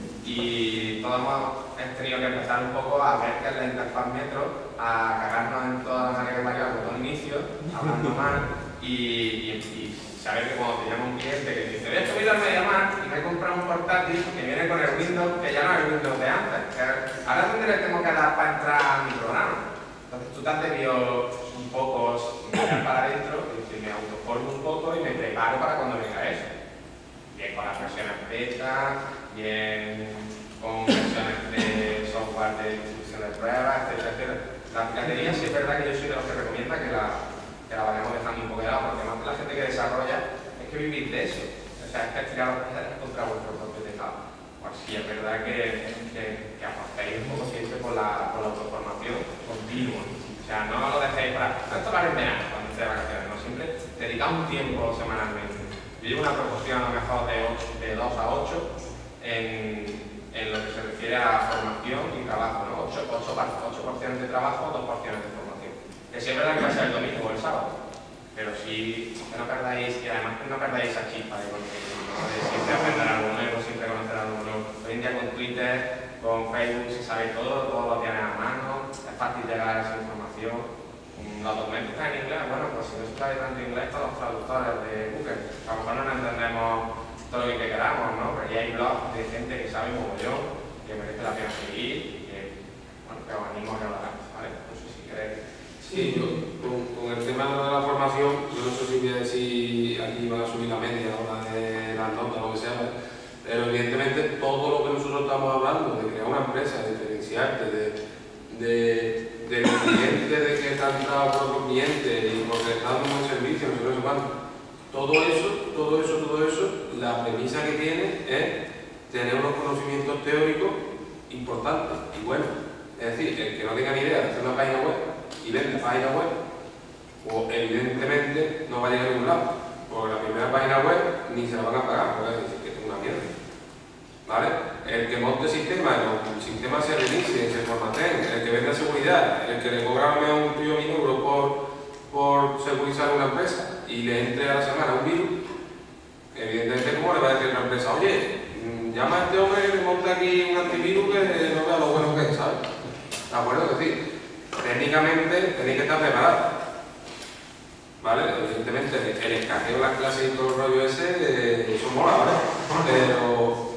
y todos hemos tenido que empezar un poco a ver qué es la interfaz Metro, a cagarnos en todas las áreas que varias al botón inicio, hablando mal, y, y, y saber que cuando te llama un cliente que dice, voy a subir al MediaMarkt y me he comprado un portátil que viene con el Windows, que ya no es el Windows de antes, que ahora es donde le tengo que dar para entrar a mi programa. Entonces tú te has debido un poco mirar para adentro y decir, me autoformo un poco y me preparo para cuando venga eso. Bien con las versiones beta, bien con versiones de software de distribución de pruebas, etcétera, etcétera. La piratería sí es verdad que yo soy de los que recomienda que la, que la vayamos dejando un poco de lado, porque más que la gente que desarrolla es que vivir de eso. O sea, es que tirar contra vuestro propio tejado. Pues sí es verdad que, que, que apostéis un poco siempre por la, por la autoformación continua. O sea, no lo dejéis para, no esto lo haré en verano, cuando esté de vacaciones, no, siempre dedicad un tiempo semanalmente. Yo llevo una proporción a lo mejor de dos a ocho en, en lo que se refiere a formación y trabajo, ¿no? ocho porciones de trabajo, dos porciones de formación. Que siempre la que va a ser el domingo o el sábado, pero sí que no perdáis, y además que no perdáis esa chispa de conocimiento, ¿no? De siempre aprender algo nuevo, siempre conocer algo nuevo. Hoy en día con Twitter, con Facebook se sabe todo, todo lo tienes a mano, es fácil llegar a esa información. Los documentos están en inglés, bueno, pues si no se sabe tanto inglés, todos los traductores de Google, a lo mejor no entendemos todo lo que queramos, ¿no? Pero ya hay blogs de gente que sabe mogollón, que merece la pena seguir, y que, bueno, que os animo a que lo hagáis, ¿vale? No sé si queréis. Sí, yo, con, con el tema de la formación, yo no sé si voy a decir aquí van a subir la media ahora de las notas, lo que sea, pero evidentemente todo lo que nosotros estamos hablando, de crear una empresa, de diferenciarte, de, de del cliente, de que te han dado por otro cliente y porque estás dando un buen servicio, no sé cuánto. Todo eso, todo eso, todo eso, la premisa que tiene es tener unos conocimientos teóricos importantes y buenos. Es decir, el que no tenga ni idea de hacer una página web y vende página web, pues evidentemente no va a llegar a ningún lado. Porque la primera página web ni se la van a pagar, porque decir que es una mierda. ¿Vale? El que monte sistemas, el sistema se reinicie, se formateen, el que venda seguridad, el que le cobra un tío mil euros por, por segurizar una empresa y le entre a la semana un virus, evidentemente, ¿cómo le va a decir a la empresa? Oye, llama a este hombre que le monte aquí un antivirus que no vea lo bueno que es, ¿sabes? ¿De acuerdo? Es decir, técnicamente tenéis que estar preparados. ¿Vale? Evidentemente, el escaneo de las clases y todo el rollo ese, eh, eso mola, ¿vale? Pero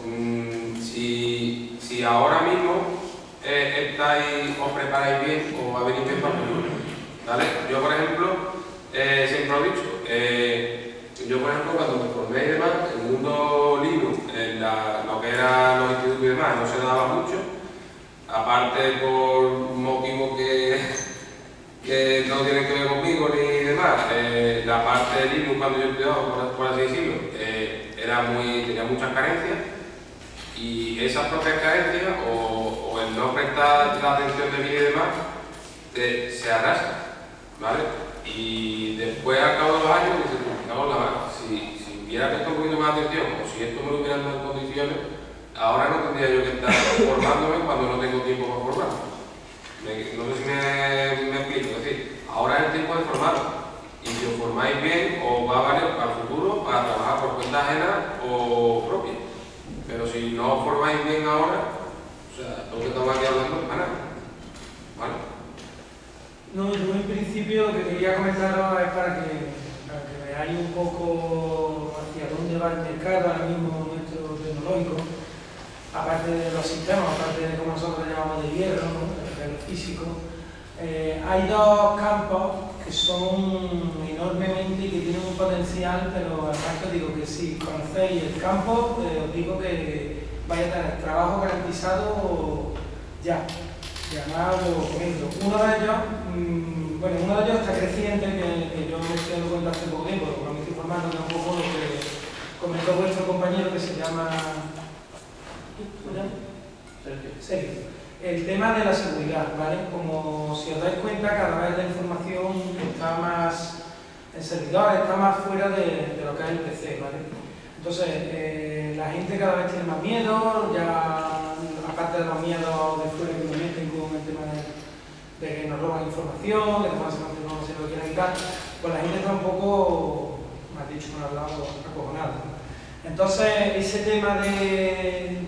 Si, si ahora mismo eh, estáis, os preparáis bien, os va a venir bien para el futuro. ¿Vale? Yo, por ejemplo, eh, siempre lo he dicho, eh, yo, por ejemplo, cuando me formé y demás, el mundo Linux, en la, lo que eran los institutos y demás, no se daba mucho, aparte por motivos que, que no tienen que ver conmigo ni demás. Eh, la parte de Linux, cuando yo estudiaba, por, por así decirlo, eh, era muy, tenía muchas carencias. Y esas propias carencias o, o el no prestar la atención de mí y demás te, se arrastra, ¿vale? Y después al cabo de los años dices, me cago en la mano, si, si hubiera prestado un poquito más atención o si esto me lo hubieran dado en condiciones, ahora no tendría yo que estar formándome cuando no tengo tiempo para formarme. Me, no sé si me, me explico, es decir, ahora es el tiempo de formarlo. Y si os formáis bien, os va a valer para el futuro, para trabajar por cuenta ajena o propia. Pero si no os formáis bien ahora, o sea, todo lo que estamos aquí hablando es para nada. ¿Vale? No, yo en principio lo que quería comentaros es para que, para que veáis un poco hacia dónde va el mercado ahora mismo nuestro tecnológico, aparte de los sistemas, aparte de como nosotros le llamamos de hierro, ¿no? El físico. Eh, hay dos campos que son enormemente y que tienen un potencial, pero además os digo que si conocéis el campo, eh, os digo que vais a tener trabajo garantizado ya. Y además lo comento. Uno de ellos, mmm, bueno, uno de ellos está creciente, que, que yo me estoy dando cuenta hace poco tiempo, porque me estoy formando un poco lo que comentó vuestro compañero que se llama... ¿Cómo se llama? Sergio. Sergio. El tema de la seguridad, ¿vale? Como si os dais cuenta, cada vez la información está más en servidores, está más fuera de, de lo que es el P C, ¿vale? Entonces, eh, la gente cada vez tiene más miedo, ya aparte de los miedos de fuera que nos meten con el tema de, de que nos roban información, que después no se lo quieren quitar, pues la gente está un poco, más dicho, me ha hablado, acojonada. Entonces, ese tema de,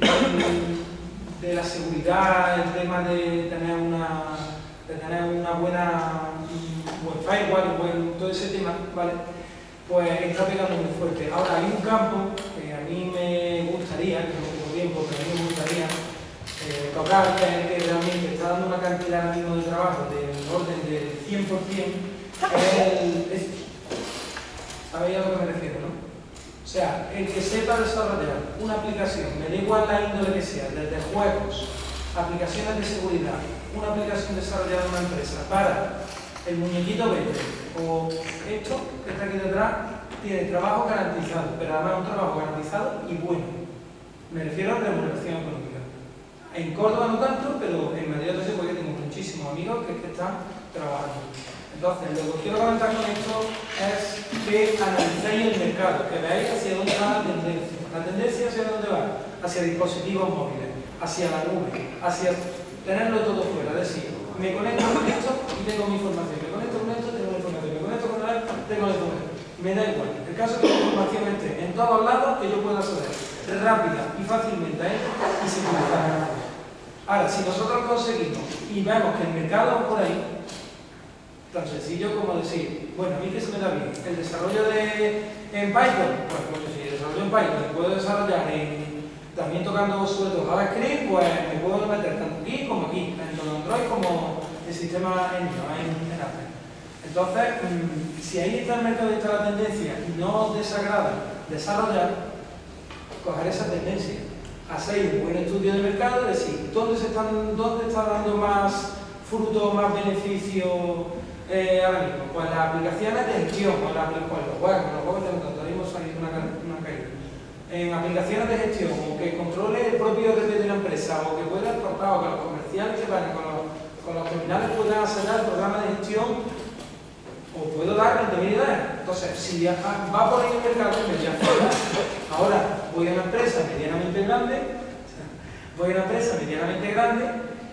de, de la seguridad, el tema de tener una, de tener una buena buen firewall, buen, todo ese tema, ¿vale? Pues está pegando muy fuerte. Ahora, hay un campo que a mí me gustaría, que no tengo tiempo, pero a mí me gustaría eh, tocar, que, que realmente está dando una cantidad ahora mismo de trabajo del orden del cien por cien, es el... Es, ¿sabéis a lo que me refiero, no? O sea, el que sepa desarrollar una aplicación, me da igual la índole que sea, desde juegos, aplicaciones de seguridad, una aplicación desarrollada en una empresa para el muñequito verde o esto que está aquí detrás, tiene trabajo garantizado, pero además un trabajo garantizado y bueno. Me refiero a remuneración económica. En Córdoba no tanto, pero en Madrid sí, porque tengo muchísimos amigos que, que están trabajando. Entonces, lo que quiero comentar con esto es que analicéis el mercado, que veáis hacia dónde va la tendencia. La tendencia hacia dónde va, hacia dispositivos móviles, hacia la nube, hacia tenerlo todo fuera, es decir, me conecto con esto y tengo mi información, me conecto con esto, tengo la información, me conecto con esto, tengo la información. Me da igual. El caso es que la información esté en todos lados, que yo pueda acceder rápida y fácilmente a ella y sin utilizar. Ahora, si nosotros conseguimos y vemos que el mercado por ahí, tan sencillo como decir, bueno, a mí que se me da bien, el desarrollo de en Python, pues, pues si desarrollo en Python, me puedo desarrollar en, también tocando sobre todo JavaScript, pues me puedo meter tanto aquí como aquí, tanto en Android como el sistema en, en, en Apple. Entonces, mmm, si ahí está el mercado y está la tendencia y no os desagrada desarrollar, coger esa tendencia, hacer un buen estudio de mercado, decir, ¿dónde, se están, dónde está dando más fruto, más beneficio eh, ahora mismo? Pues las aplicaciones de gestión, pues, la, pues los juegos, los juegos de ahora salido una, una caída. En aplicaciones de gestión, o que controle el propio R P de una empresa, o que pueda exportar, o que los comerciales que vayan con los, con los terminales puedan acceder al programa de gestión, o puedo dar veinte mil ideas. Entonces, si va por ahí el mercado, me voy a fuera. Ahora, voy a una empresa medianamente grande, voy a una empresa medianamente grande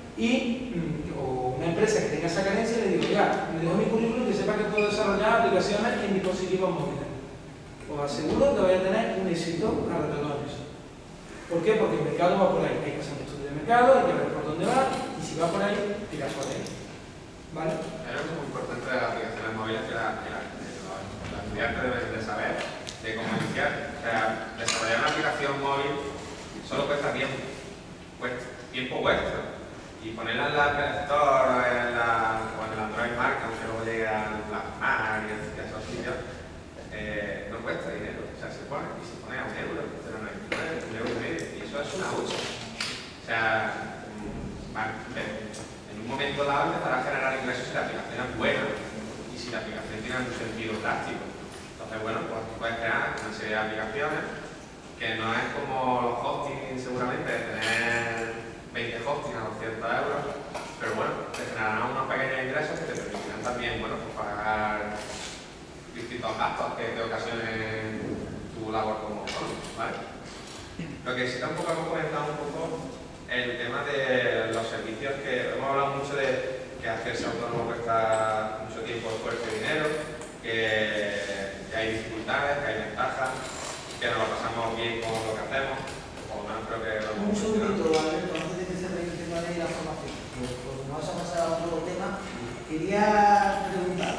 y, o una empresa que tenga esa carencia, le digo, ya, me dejo mi currículum y que sepa que puedo desarrollar aplicaciones en dispositivos móviles. Os aseguro que voy a tener un éxito alrededor de eso. ¿Por qué? Porque el mercado va por ahí. Hay que hacer un estudio de mercado, hay que ver por dónde va, y si va por ahí, tirar por ahí. ¿Vale? Hay algo muy importante de las aplicaciones móviles que, la, que la, que los, los estudiantes deben de saber de cómo iniciar. O sea, desarrollar una aplicación móvil solo cuesta tiempo, cuesta tiempo vuestro. Y ponerla en la Play Store en la, o en el Android Market, aunque luego llegue al Blackmagic y a esos sitios, eh, no cuesta dinero. O sea, se pone y se pone a un euro, cero coma noventa y nueve, un euro y medio. Y eso es una hucha. O sea, vale, en un momento dado empezará a generar ingresos si la aplicación es buena y si la aplicación tiene un sentido práctico. Entonces, bueno, pues tú puedes crear una serie de aplicaciones que no es como los hosting seguramente, de tener veinte hosting a doscientos euros, pero bueno, te generarán unos pequeños ingresos que te permitirán también, bueno, pues pagar distintos gastos que te ocasionen tu labor como autónomo, ¿vale? Lo que sí tampoco hemos comentado un poco el tema de los servicios, que hemos hablado mucho de que hacerse autónomo cuesta mucho tiempo, esfuerzo y dinero, que, que hay dificultades, que hay ventajas, que nos lo pasamos bien con lo que hacemos, o no creo que lo Un segundito, Alberto, antes de que se el tema de la formación, porque nos vas a pasar a otro tema, quería preguntar,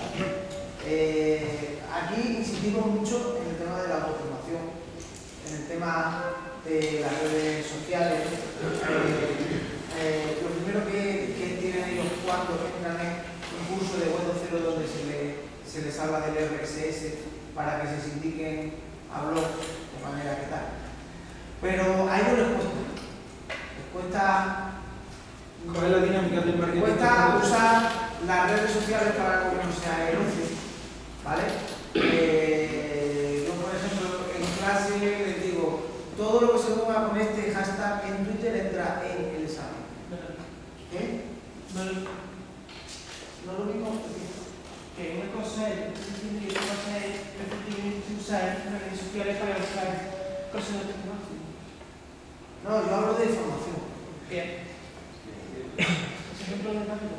eh, aquí insistimos mucho en el tema de la autoformación, en el tema de las redes sociales. Eh, eh, lo primero que, que tienen ellos cuando entran es un curso de Windows cero donde se, le, se les habla del R S S para que se sindiquen a blog de manera que tal. Pero a ellos les cuesta. Les cuesta ¿Cuál es la dinámica del marketing? Cuesta usar las redes sociales para que no sea anuncio, ¿vale? Eh, yo, por ejemplo, en clase les digo, todo lo que se ponga con este hashtag en Twitter entra en el examen. ¿Qué? No, ¿No lo mismo? que una cosa es, y otra cosa es efectivamente usar las redes sociales para buscar cosas de tecnología. No, yo hablo de información. Bien. ¿Es ejemplo de rápido?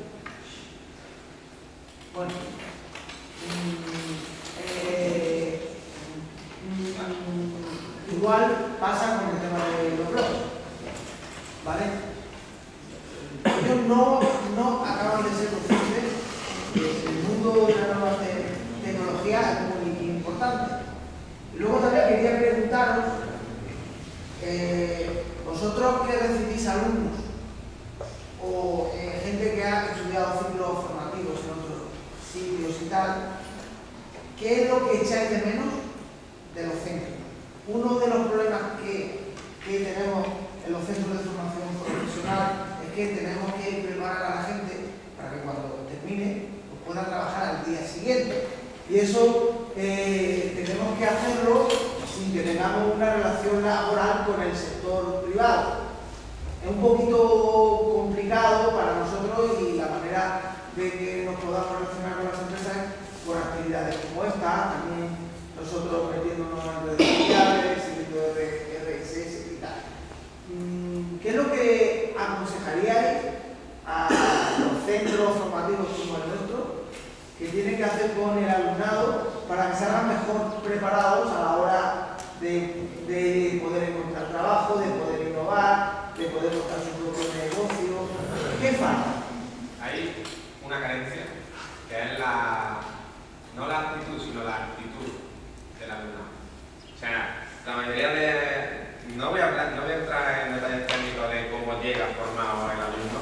Bueno, mm, eh, mm, igual pasa con el tema de los blogs, ¿vale? Ellos no, no acaban de ser conscientes de que el mundo de la nueva te- tecnología es muy importante. Luego también quería preguntaros, eh, vosotros que recibís alumnos o eh, gente que ha estudiado ciclos formativos en otros sitios y tal, ¿qué es lo que echáis de menos de los centros? Uno de los problemas que, que tenemos en los centros de formación profesional es que tenemos que preparar a la gente para que cuando termine pues pueda trabajar al día siguiente. Y eso eh, tenemos que hacerlo sin que tengamos una relación laboral con el sector privado. Es un poquito complicado para nosotros y la manera de que nos podamos relacionar con las empresas es por actividades como esta, también nosotros metiéndonos en redes sociales, siguiendo R S S y tal. ¿Qué es lo que aconsejaríais a los centros formativos como el nuestro que tienen que hacer con el alumnado para que salgan mejor preparados a la hora de, de poder encontrar trabajo, de poder innovar, de poder montar su propio negocio? ¿Qué falta? Hay una carencia que es la, no la actitud, sino la actitud del alumnado. O sea, la mayoría de... No voy a, hablar, no voy a entrar en detalles técnicos de cómo llega formado el alumno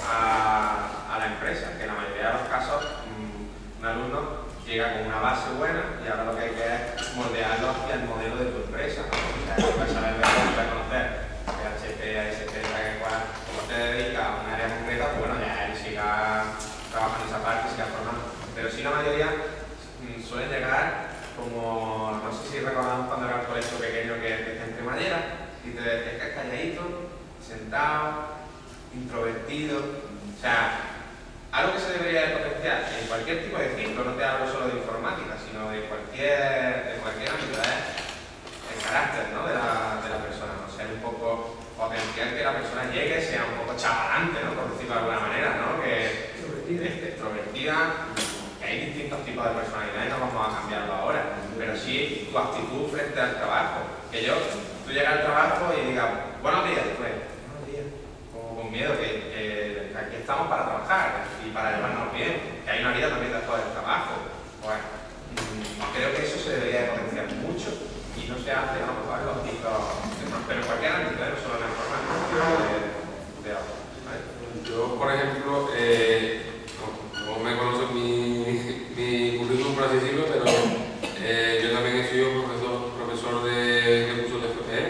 a, a la empresa, que en la mayoría de los casos mmm, un alumno llega con una base buena y ahora lo que hay que es moldearlo hacia el modelo de tu empresa, ¿no? O sea, tú vas a saber, vas a conocer P H P, A S P, como te dedicas a un área concreta, pues bueno, ya él siga trabajando esa parte, siga formando. Pero sí, la mayoría mmm, suelen llegar como, no sé si recordamos cuando era el colegio pequeño que te en cremallera y te decías calladito, sentado, introvertido. O sea, algo que se debería de potenciar en cualquier tipo de ciclo, no te hablo solo de informática, sino de cualquier, de cualquier ámbito, es el carácter, ¿no? de, la, de la persona, ¿no? Ser un poco potenciar que la persona llegue, sea un poco chapalante, ¿no? Por decirlo de alguna manera, ¿no? Que esté extrovertida. Hay distintos tipos de personalidades, no vamos a cambiarlo ahora, pero sí tu actitud frente al trabajo. Que yo, tú llegas al trabajo y digas, buenos días, pues, buenos días, como con miedo, que, que, que aquí estamos para trabajar y para llevarnos bien, que hay una vida también después del trabajo. Bueno, creo que eso se debería de potenciar mucho y no se hace a lo mejor en los ciclos, pero en cualquier ámbito, no solo en la informática, de, de algo, ¿vale? Yo, por ejemplo, eh, no, no me conocen mi, mi currículum, por así decirlo, pero eh, yo también he sido profesor, profesor de, de cursos de F P E,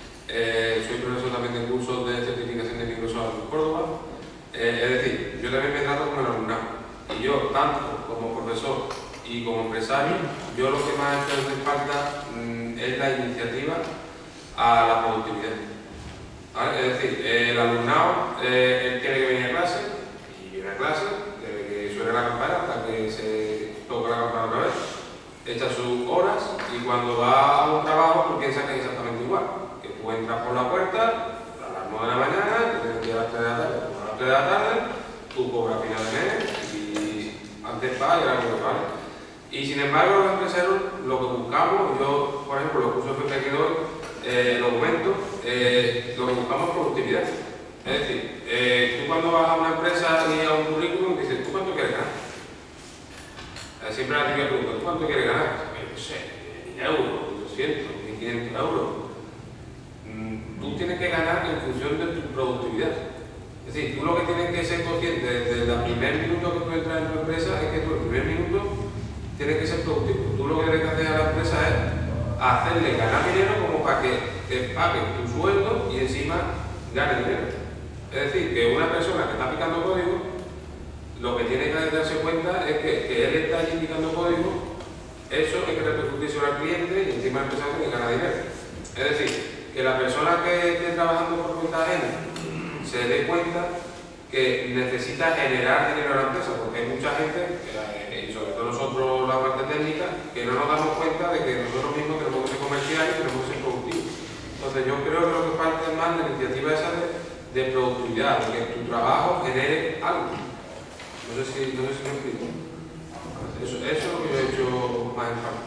eh, soy profesor también de cursos de certificación de Microsoft en Córdoba, eh, es decir, yo también me trato con el alumnado, y yo, tanto como profesor y como empresario, yo lo que más me hace falta mm, es la iniciativa a la productividad. ¿Vale? Es decir, el alumnado eh, él tiene que venir a clase, y viene a clase, desde que suene la campana hasta que se toca la campana otra vez, echa sus horas y cuando va a un trabajo tú piensas que es exactamente igual, que tú entras por la puerta a las nueve de la mañana, te tienes que ir a las tres de la tarde, a las tres de la tarde, tú cobras a final de mes y antes pagas y ahora no pagas. Y sin embargo los empresarios lo que buscamos, yo por ejemplo los cursos F P que doy, eh, lo comento, eh, lo que buscamos es productividad. Es decir, eh, tú cuando vas a una empresa y a un currículum dices, ¿tú cuánto quieres ganar? Eh, siempre la típica pregunta, ¿tú cuánto quieres ganar? Yo no sé, mil euros, doscientos, mil quinientos euros. Mm, tú tienes que ganar en función de tu productividad. Es decir, tú lo que tienes que ser consciente desde el primer minuto que tú entras en tu empresa es que tú el primer minuto tienes que ser productivo. Tú lo que tienes que hacer a la empresa es hacerle ganar dinero como para que te paguen tu sueldo y encima gane dinero. Es decir, que una persona que está picando código, lo que tiene que darse cuenta es que, que él está allí picando código, eso hay que repercutir sobre el cliente y encima el empresario que gana dinero. Es decir, que la persona que esté trabajando por cuenta ajena se dé cuenta que necesita generar dinero a la empresa, porque hay mucha gente, y sobre todo nosotros la parte técnica, que no nos damos cuenta de que nosotros mismos tenemos que ser comerciales y tenemos que ser productivos. Entonces yo creo que lo que falta es más la iniciativa esa de, de productividad, de que tu trabajo genere algo. No sé si, no sé si me explico. Eso, eso es lo que yo he hecho más en falta.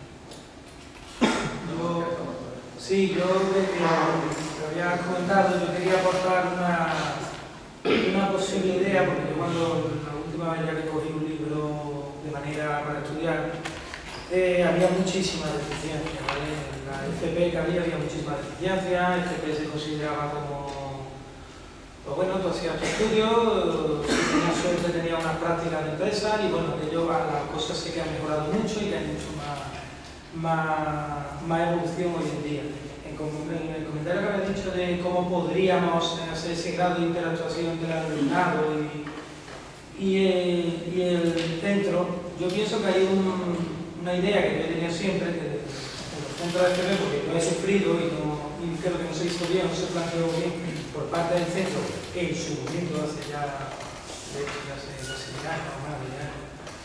Sí, yo te había comentado, yo quería aportar una, una posible idea, porque yo cuando la última vez ya que cogí un libro de manera para estudiar, eh, había muchísimas deficiencias, ¿vale? En la F P que había, había muchísimas deficiencias, F P se consideraba como, pues bueno, tú hacías tu estudio, si tenías suerte tenías unas prácticas de empresa y bueno, que yo, las cosas sí que han mejorado mucho y que hay mucho más Más, más evolución hoy en día. En, en el comentario que había dicho de cómo podríamos hacer ese grado de interactuación entre el alumnado y, y, el, y el centro, yo pienso que hay un, una idea que yo he tenido siempre, que en los centros de F P, porque lo he sufrido y, no, y creo que no se hizo bien, no se planteó bien por parte del centro en su momento, hace ya, de hecho, ya hace, ya hace años, más ya.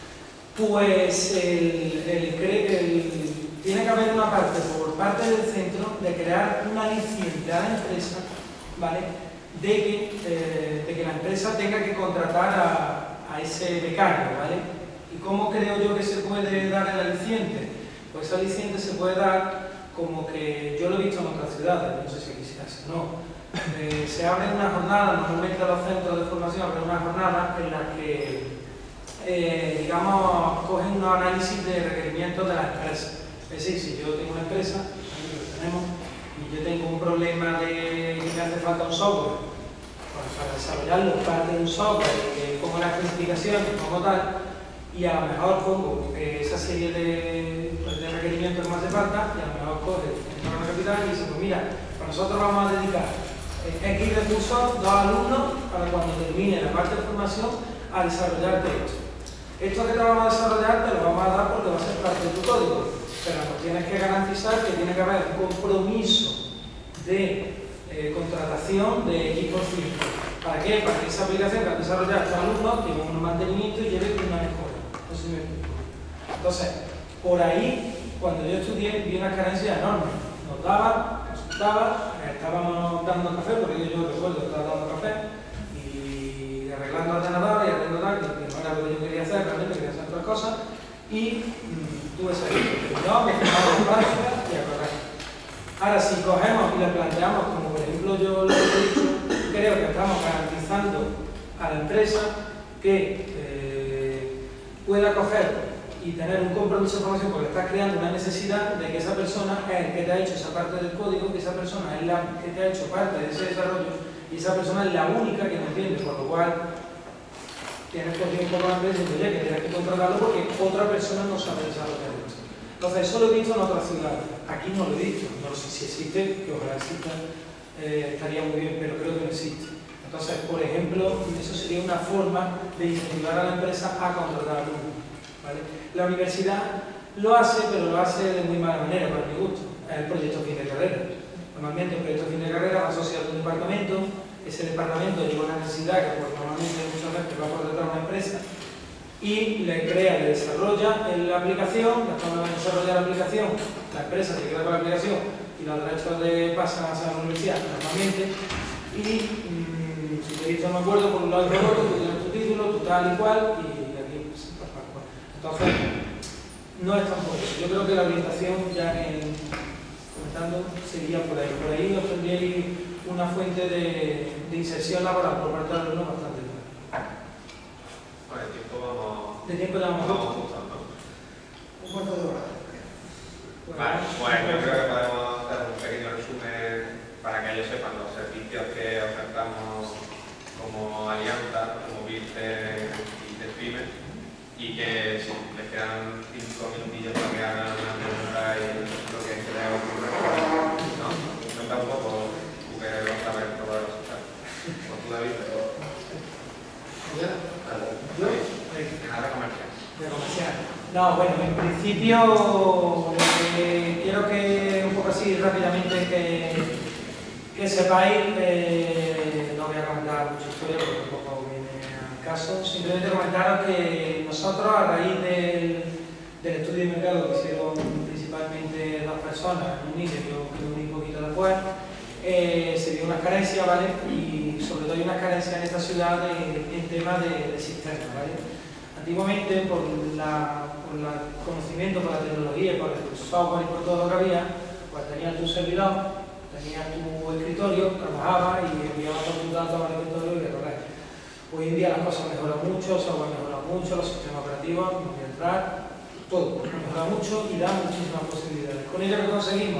Pues el, el, el, tiene que haber una parte por parte del centro de crear una aliciente a la empresa, ¿vale? De que, eh, de que la empresa tenga que contratar a, a ese becario, ¿vale? ¿Y cómo creo yo que se puede dar el aliciente? Pues ese aliciente se puede dar como que, yo lo he visto en otras ciudades, no sé si aquí se hace, no. Eh, se abre una jornada, normalmente los centros de formación abren una jornada en la que Eh, digamos, cogen un análisis de requerimientos de la empresa. Es decir, si yo tengo una empresa, aquí lo tenemos, y yo tengo un problema de que me hace falta un software, pues para desarrollarlo, parte de un software, que pongo las especificaciones, pongo tal, y a lo mejor pongo eh, esa serie de, pues, de requerimientos que me hace falta, y a lo mejor coge el programa capital y dice, pues mira, pues nosotros vamos a dedicar eh, X recursos, dos alumnos, para cuando termine la parte de formación, a desarrollarte esto. Esto que te vamos a desarrollar te lo vamos a dar porque va a ser parte de tu código, pero nos tienes que garantizar que tiene que haber un compromiso de eh, contratación de equipos físicos. ¿Para qué? Para que esa aplicación que has desarrollado tus alumnos tenga un mantenimiento y lleve una mejora. No sé si me explico. Entonces, por ahí, cuando yo estudié, vi una carencia enorme. Nos daban, resultaba, estábamos dando café, porque yo, yo recuerdo que estaba dando café, y arreglando ordenadores y arreglando tal, que no era lo que yo quería hacer, realmente quería hacer otras cosas, y mmm, tuve ese ejemplo. No, me tomaba en práctica y a correr. Ahora, si cogemos y le planteamos, como por ejemplo yo lo he dicho, creo que estamos garantizando a la empresa que eh, pueda coger y tener un compromiso de formación, porque estás creando una necesidad de que esa persona es el que te ha hecho esa parte del código, que esa persona es la que te ha hecho parte de ese desarrollo, y esa persona es la única que no entiende, por lo cual tienes que ir un poco más de decir, oye, que tienes que controlarlo porque otra persona no sabe desarrollar esto. Entonces, eso lo he visto en otras ciudades. Aquí no lo he visto, no sé si existe, que ojalá exista, eh, estaría muy bien, pero creo que no existe. Entonces, por ejemplo, eso sería una forma de incentivar a la empresa a contratar alumnos, ¿vale? La universidad lo hace, pero lo hace de muy mala manera, para mi gusto. Es el proyecto fin de carrera. Normalmente el proyecto fin de carrera va asociado a un departamento, ese departamento lleva una necesidad que pues, normalmente muchas veces va por detrás de una empresa y le crea, le desarrolla la aplicación, después de desarrollar la aplicación, la empresa se queda con la aplicación y los derechos de pasan a la universidad normalmente y mmm, si te he dicho no me acuerdo, por un lado y por otro, tú tienes tu título, tu tal y cual y aquí pues, pues, pues. Entonces no es tan por eso. Yo creo que la orientación ya en comentando sería por ahí. Por ahí obtendríais una fuente de, de inserción laboral por parte de alumnos bastante buena. Bueno, el tiempo vamos... De tiempo ya vamos vamos justo, ¿no? Un cuarto de hora. Vale, bueno, yo creo que podemos hacer un pequeño resumen para que ellos sepan los servicios que ofertamos como alianza, como Virte y Despime, y que si les quedan cinco minutillos para que hagan una pregunta y lo que se les ocurre, ¿no? Cuenta un poco, tú que vas a ver todos los resultados. David, pero... ¿Ya? ¿Yo? Nada comercial. De comercial. No, bueno, en principio lo que quiero que un poco así rápidamente que, que sepáis, eh, no voy a comentar mucha historia porque tampoco viene al caso, simplemente comentaros que nosotros a raíz del, del estudio de mercado que hicieron principalmente dos personas, un I N E que yo creo un poquito después, eh, se vio una carencia, ¿vale? Y sobre todo hay una carencia en esta ciudad de, en temas de, de sistemas, ¿vale? Antiguamente, por la por el conocimiento, por la tecnología, por el software y por todo lo que había, pues tenías tu servidor, tenías tu escritorio, trabajabas y enviabas todos tus datos al escritorio y recorrer. Hoy en día las cosas mejoran mucho, el software mejora mucho, los sistemas operativos, no voy a entrar, todo mejora mucho y da muchísimas posibilidades. Con ello que conseguimos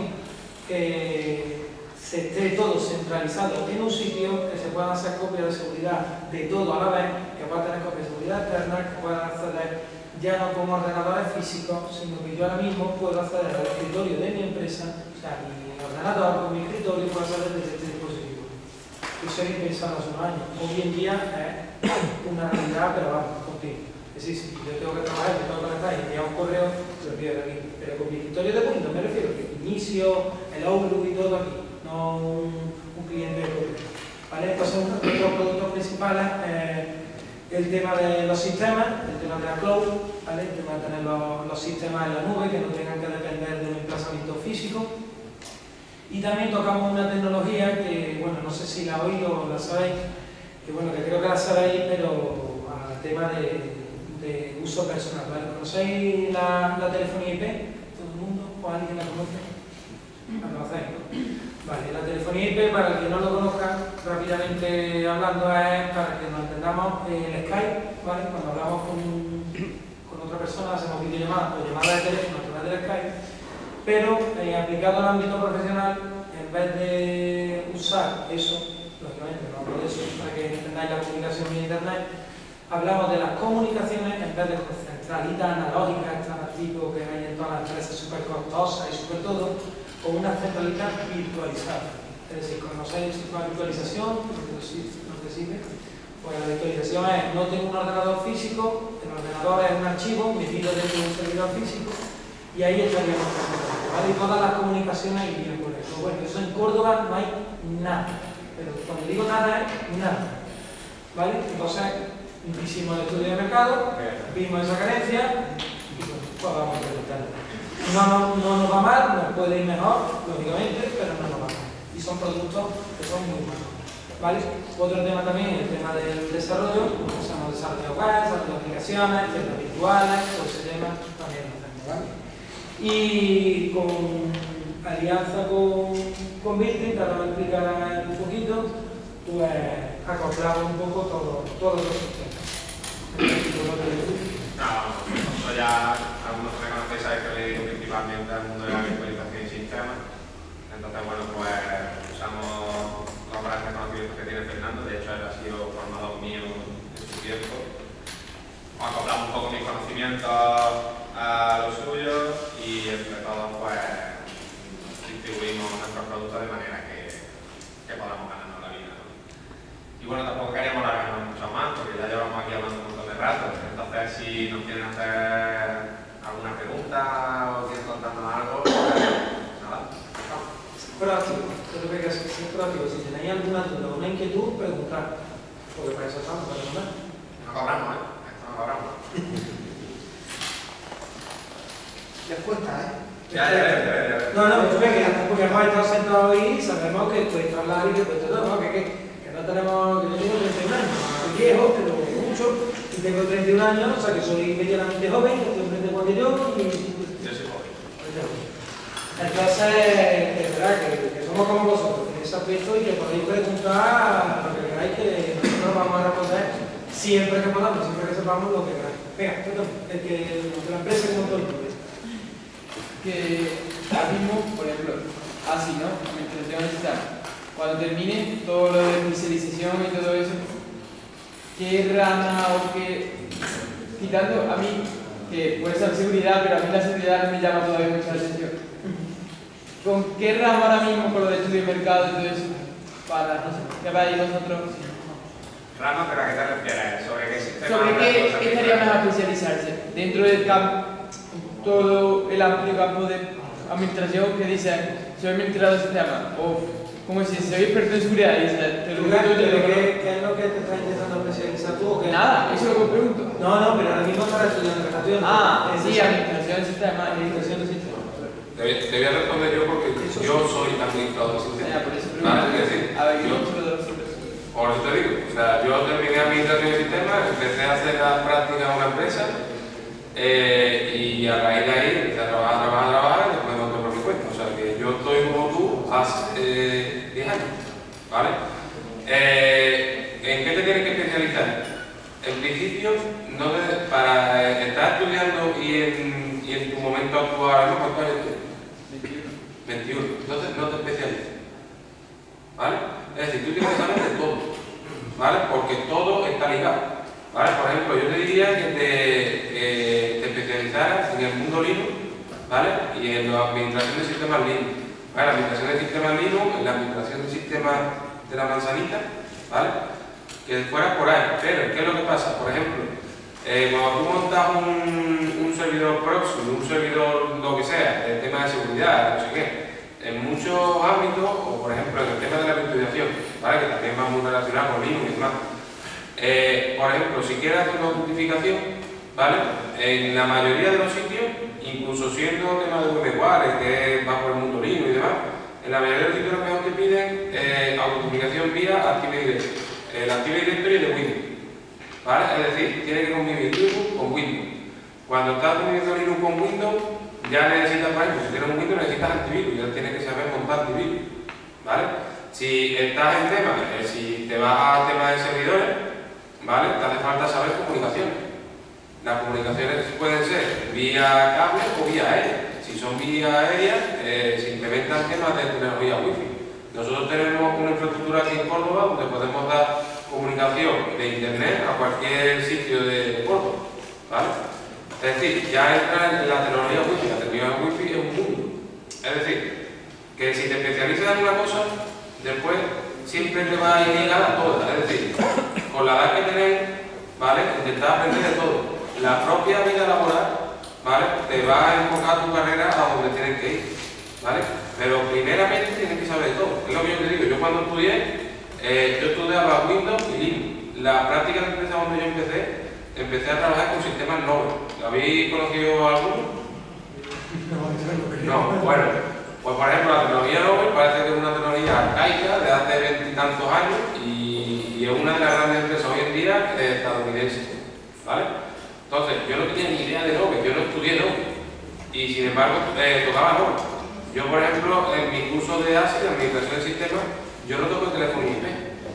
que se esté todo centralizado en un sitio, que se puedan hacer copias de seguridad de todo a la vez, que puedan tener copias de seguridad externas, que puedan acceder ya no con ordenadores físicos, sino que yo ahora mismo puedo acceder al escritorio de mi empresa, o sea, mi ordenador con mi escritorio puedo acceder desde este dispositivo. Eso era impensado hace unos años. Hoy en día es una realidad, pero vamos, contigo. Es decir, si yo tengo que trabajar, yo tengo que conectar y enviar un correo, se lo envío de aquí. Pero con mi escritorio de Windows me refiero que el inicio, el Outlook y todo aquí, no un, un cliente de correo. ¿Vale? Entonces, uno de los productos principales es el tema de los sistemas, el tema de la cloud, ¿vale? El tema de tener los, los sistemas en la nube, que no tengan que depender de un emplazamiento físico. Y también tocamos una tecnología que, bueno, no sé si la oís o la sabéis, que bueno, que creo que la sabéis, pero al tema de, de uso personal, ¿vale? ¿Conocéis la, la telefonía I P? ¿Todo el mundo? ¿O alguien la conoce? ¿La conocéis, no? Vale, la telefonía I P, para el que no lo conozca, rápidamente hablando, es para que nos entendamos el Skype, ¿vale? Cuando hablamos con, con otra persona, hacemos videollamadas o llamadas de teléfono a través del Skype, pero eh, aplicado al ámbito profesional, en vez de usar eso, lógicamente no hablo de eso, para que entendáis la comunicación vía internet, hablamos de las comunicaciones en vez de centralitas analógicas, estas tipo que hay en todas las empresas súper costosas y súper todo, con una centralidad virtualizada. Es decir, conocéis la virtualización, no te sirve. Pues la virtualización es, no tengo un ordenador físico, el ordenador es un archivo metido dentro de un servidor físico y ahí estaríamos comunicando, ¿vale? Y todas las comunicaciones irían por eso. Bueno, eso en Córdoba no hay nada, pero cuando digo nada es nada, ¿vale? Entonces hicimos el estudio de mercado, vimos esa carencia y bueno, pues vamos a preguntarlo. No, no, no nos va mal, nos puede ir mejor, lógicamente, pero no nos va mal. Y son productos que son muy buenos. ¿Vale? Otro tema también, el tema del desarrollo, usamos desarrollo web, desarrollo de aplicaciones, tiendas virtuales, todo ese tema también lo hacemos, ¿vale? Y con alianza con, con Virtin, que ahora voy a explicar un poquito, pues acoplamos un poco todo, todos los sistemas. No, eso ya algunos que me conocéis sabéis que me dedico principalmente al mundo de la virtualización y sistemas. Entonces, bueno, pues usamos los grandes conocimientos que tiene Fernando, de hecho él ha sido formador mío en su tiempo. Acoplamos un poco mis conocimientos a los suyos y entre todos pues distribuimos nuestros productos de manera que, que podamos ganarnos la vida, ¿no? Y bueno, tampoco queríamos alargarnos mucho más porque ya llevamos aquí hablando un montón de rato. Entonces, si nos quieren hacer alguna pregunta o quieren contarnos algo, pues nada, vamos. Proactivo, creo que hay que ser proactivo. Si tenéis alguna duda o una inquietud, preguntad. Porque para eso estamos, para preguntar. No cobramos, ¿eh? Esto no cobramos. Les cuesta, ¿eh? Ya, ya, ya, ya, ya. No, no, tú ves que porque hemos estado sentados ahí y sabemos que cuesta hablar y que cuesta todo, ¿no? Que, que, que no tenemos, que yo tengo treinta y un años, soy viejo, pero mucho, y tengo treinta y un años, o sea que soy medianamente joven, estoy frente igual que yo, y... Yo soy joven. Entonces, es verdad que, que somos como vosotros en ese aspecto y que podéis preguntar lo que queráis, que nosotros vamos a responder siempre que podamos, siempre que sepamos lo que queráis. Venga, perdón, el que de la empresa como todo el mundo. Que ahora mismo, por ejemplo, así, ¿no? Administración digital. Cuando termine todo lo de visualización y todo eso, ¿qué rama o qué, quitando a mí, que puede ser seguridad, pero a mí la seguridad no me llama todavía mucho la atención? ¿Con qué rama ahora mismo, con lo de estudio de mercado y todo eso, para, no sé, que vayáis vosotros? Rama, pero ¿a qué te refieres? ¿Sobre qué sistema? ¿Sobre qué estaría mejor especializarse? Dentro del campo, todo el amplio campo de administración que dice, soy administrador de sistema, o como si soy experto en seguridad y dice, te lo digo yo, ¿Qué, ¿Qué es lo que te está intentando especializar tú? ¿O qué? Nada, eso es lo que pregunto. No, no, pero ahora mismo estás estudiando, estás estudiando. Ah, Es sí, decir, administración del sistema. administración del sistema. Te voy, te voy a responder yo porque yo soy administrador del sistema. Ya, por eso pregunto. Vale, es decir, A ver, yo, yo solo dos por eso te digo, o sea, yo terminé administración del sistema, empecé a hacer las prácticas en una empresa eh, y a raíz de ahí empecé a trabajar, trabajar, trabajar y después me monté por mi cuenta. O sea, que yo estoy como tú hace eh, diez años, ¿vale? Eh, ¿En qué te tienes que especializar? En principio, no te- para estar estudiando y en, y en tu momento actual, ¿no? ¿Cuántos años tienes? veintiuno. Entonces no te especialices, ¿vale? Es decir, tú tienes que saber de todo, ¿vale? Porque todo está ligado, ¿vale? Por ejemplo, yo te diría que te, eh, te especializaras en el mundo Linux, ¿vale? Y en la administración de sistemas Linux, ¿vale? La administración de sistemas Linux, en la administración de sistemas de la manzanita, ¿vale? Que fuera por ahí. Pero, ¿qué es lo que pasa? Por ejemplo, eh, cuando tú montas un, un servidor proxy, un servidor lo que sea, el tema de seguridad, no sé qué, en muchos ámbitos, o por ejemplo en el tema de la virtualización, ¿vale? Que también va muy relacionado con Linux y demás. Eh, por ejemplo, si quieres hacer una autentificación, ¿vale? En la mayoría de los sitios, incluso siendo tema de VMware, que va por el mundo Linux y demás, en la mayoría de los sitios lo mejor te piden eh, autentificación vía Active Directory, el Active Directory de Windows, ¿vale? Es decir, tiene que convivir Linux con Windows. Cuando estás conviviendo Linux con Windows, ya necesitas, por ejemplo, si tienes un Windows necesitas antivirus, ya tienes que saber montar antivirus, ¿vale? Si estás en temas, eh, si te vas a temas de servidores, ¿vale? Te hace falta saber comunicaciones. Las comunicaciones pueden ser vía cable o vía aérea. Si son vía aérea, eh, se implementan temas de tecnología Wi-Fi. Nosotros tenemos una infraestructura aquí en Córdoba donde podemos dar comunicación de internet a cualquier sitio de Córdoba, ¿vale? Es decir, ya entra en la tecnología Wi-Fi. La tecnología Wi-Fi es un mundo. Es decir, que si te especializas en una cosa, después siempre te va a ir ligada a todas. Es decir, con la edad que tenéis, ¿vale? Intentar aprender de todo. La propia vida laboral, ¿vale? Te va a enfocar tu carrera a donde tienes que ir, ¿vale? Pero primeramente tienes que saber de todo. Es lo que yo te digo. Yo cuando estudié, eh, yo estudiaba Windows y Linux. La práctica de empresa donde yo empecé, empecé a trabajar con sistemas Nobel. ¿Habéis conocido alguno? No, bueno, pues por ejemplo la tecnología Nobel parece que es una tecnología arcaica de hace veintitantos años y, y es una de las grandes empresas hoy en día eh, estadounidenses, ¿vale? Entonces, yo no tenía ni idea de Nobel, yo no estudié Nobel y sin embargo eh, tocaba Nobel. Yo, por ejemplo, en mi curso de A S I, de Administración de Sistemas, yo no toco telefonía I P.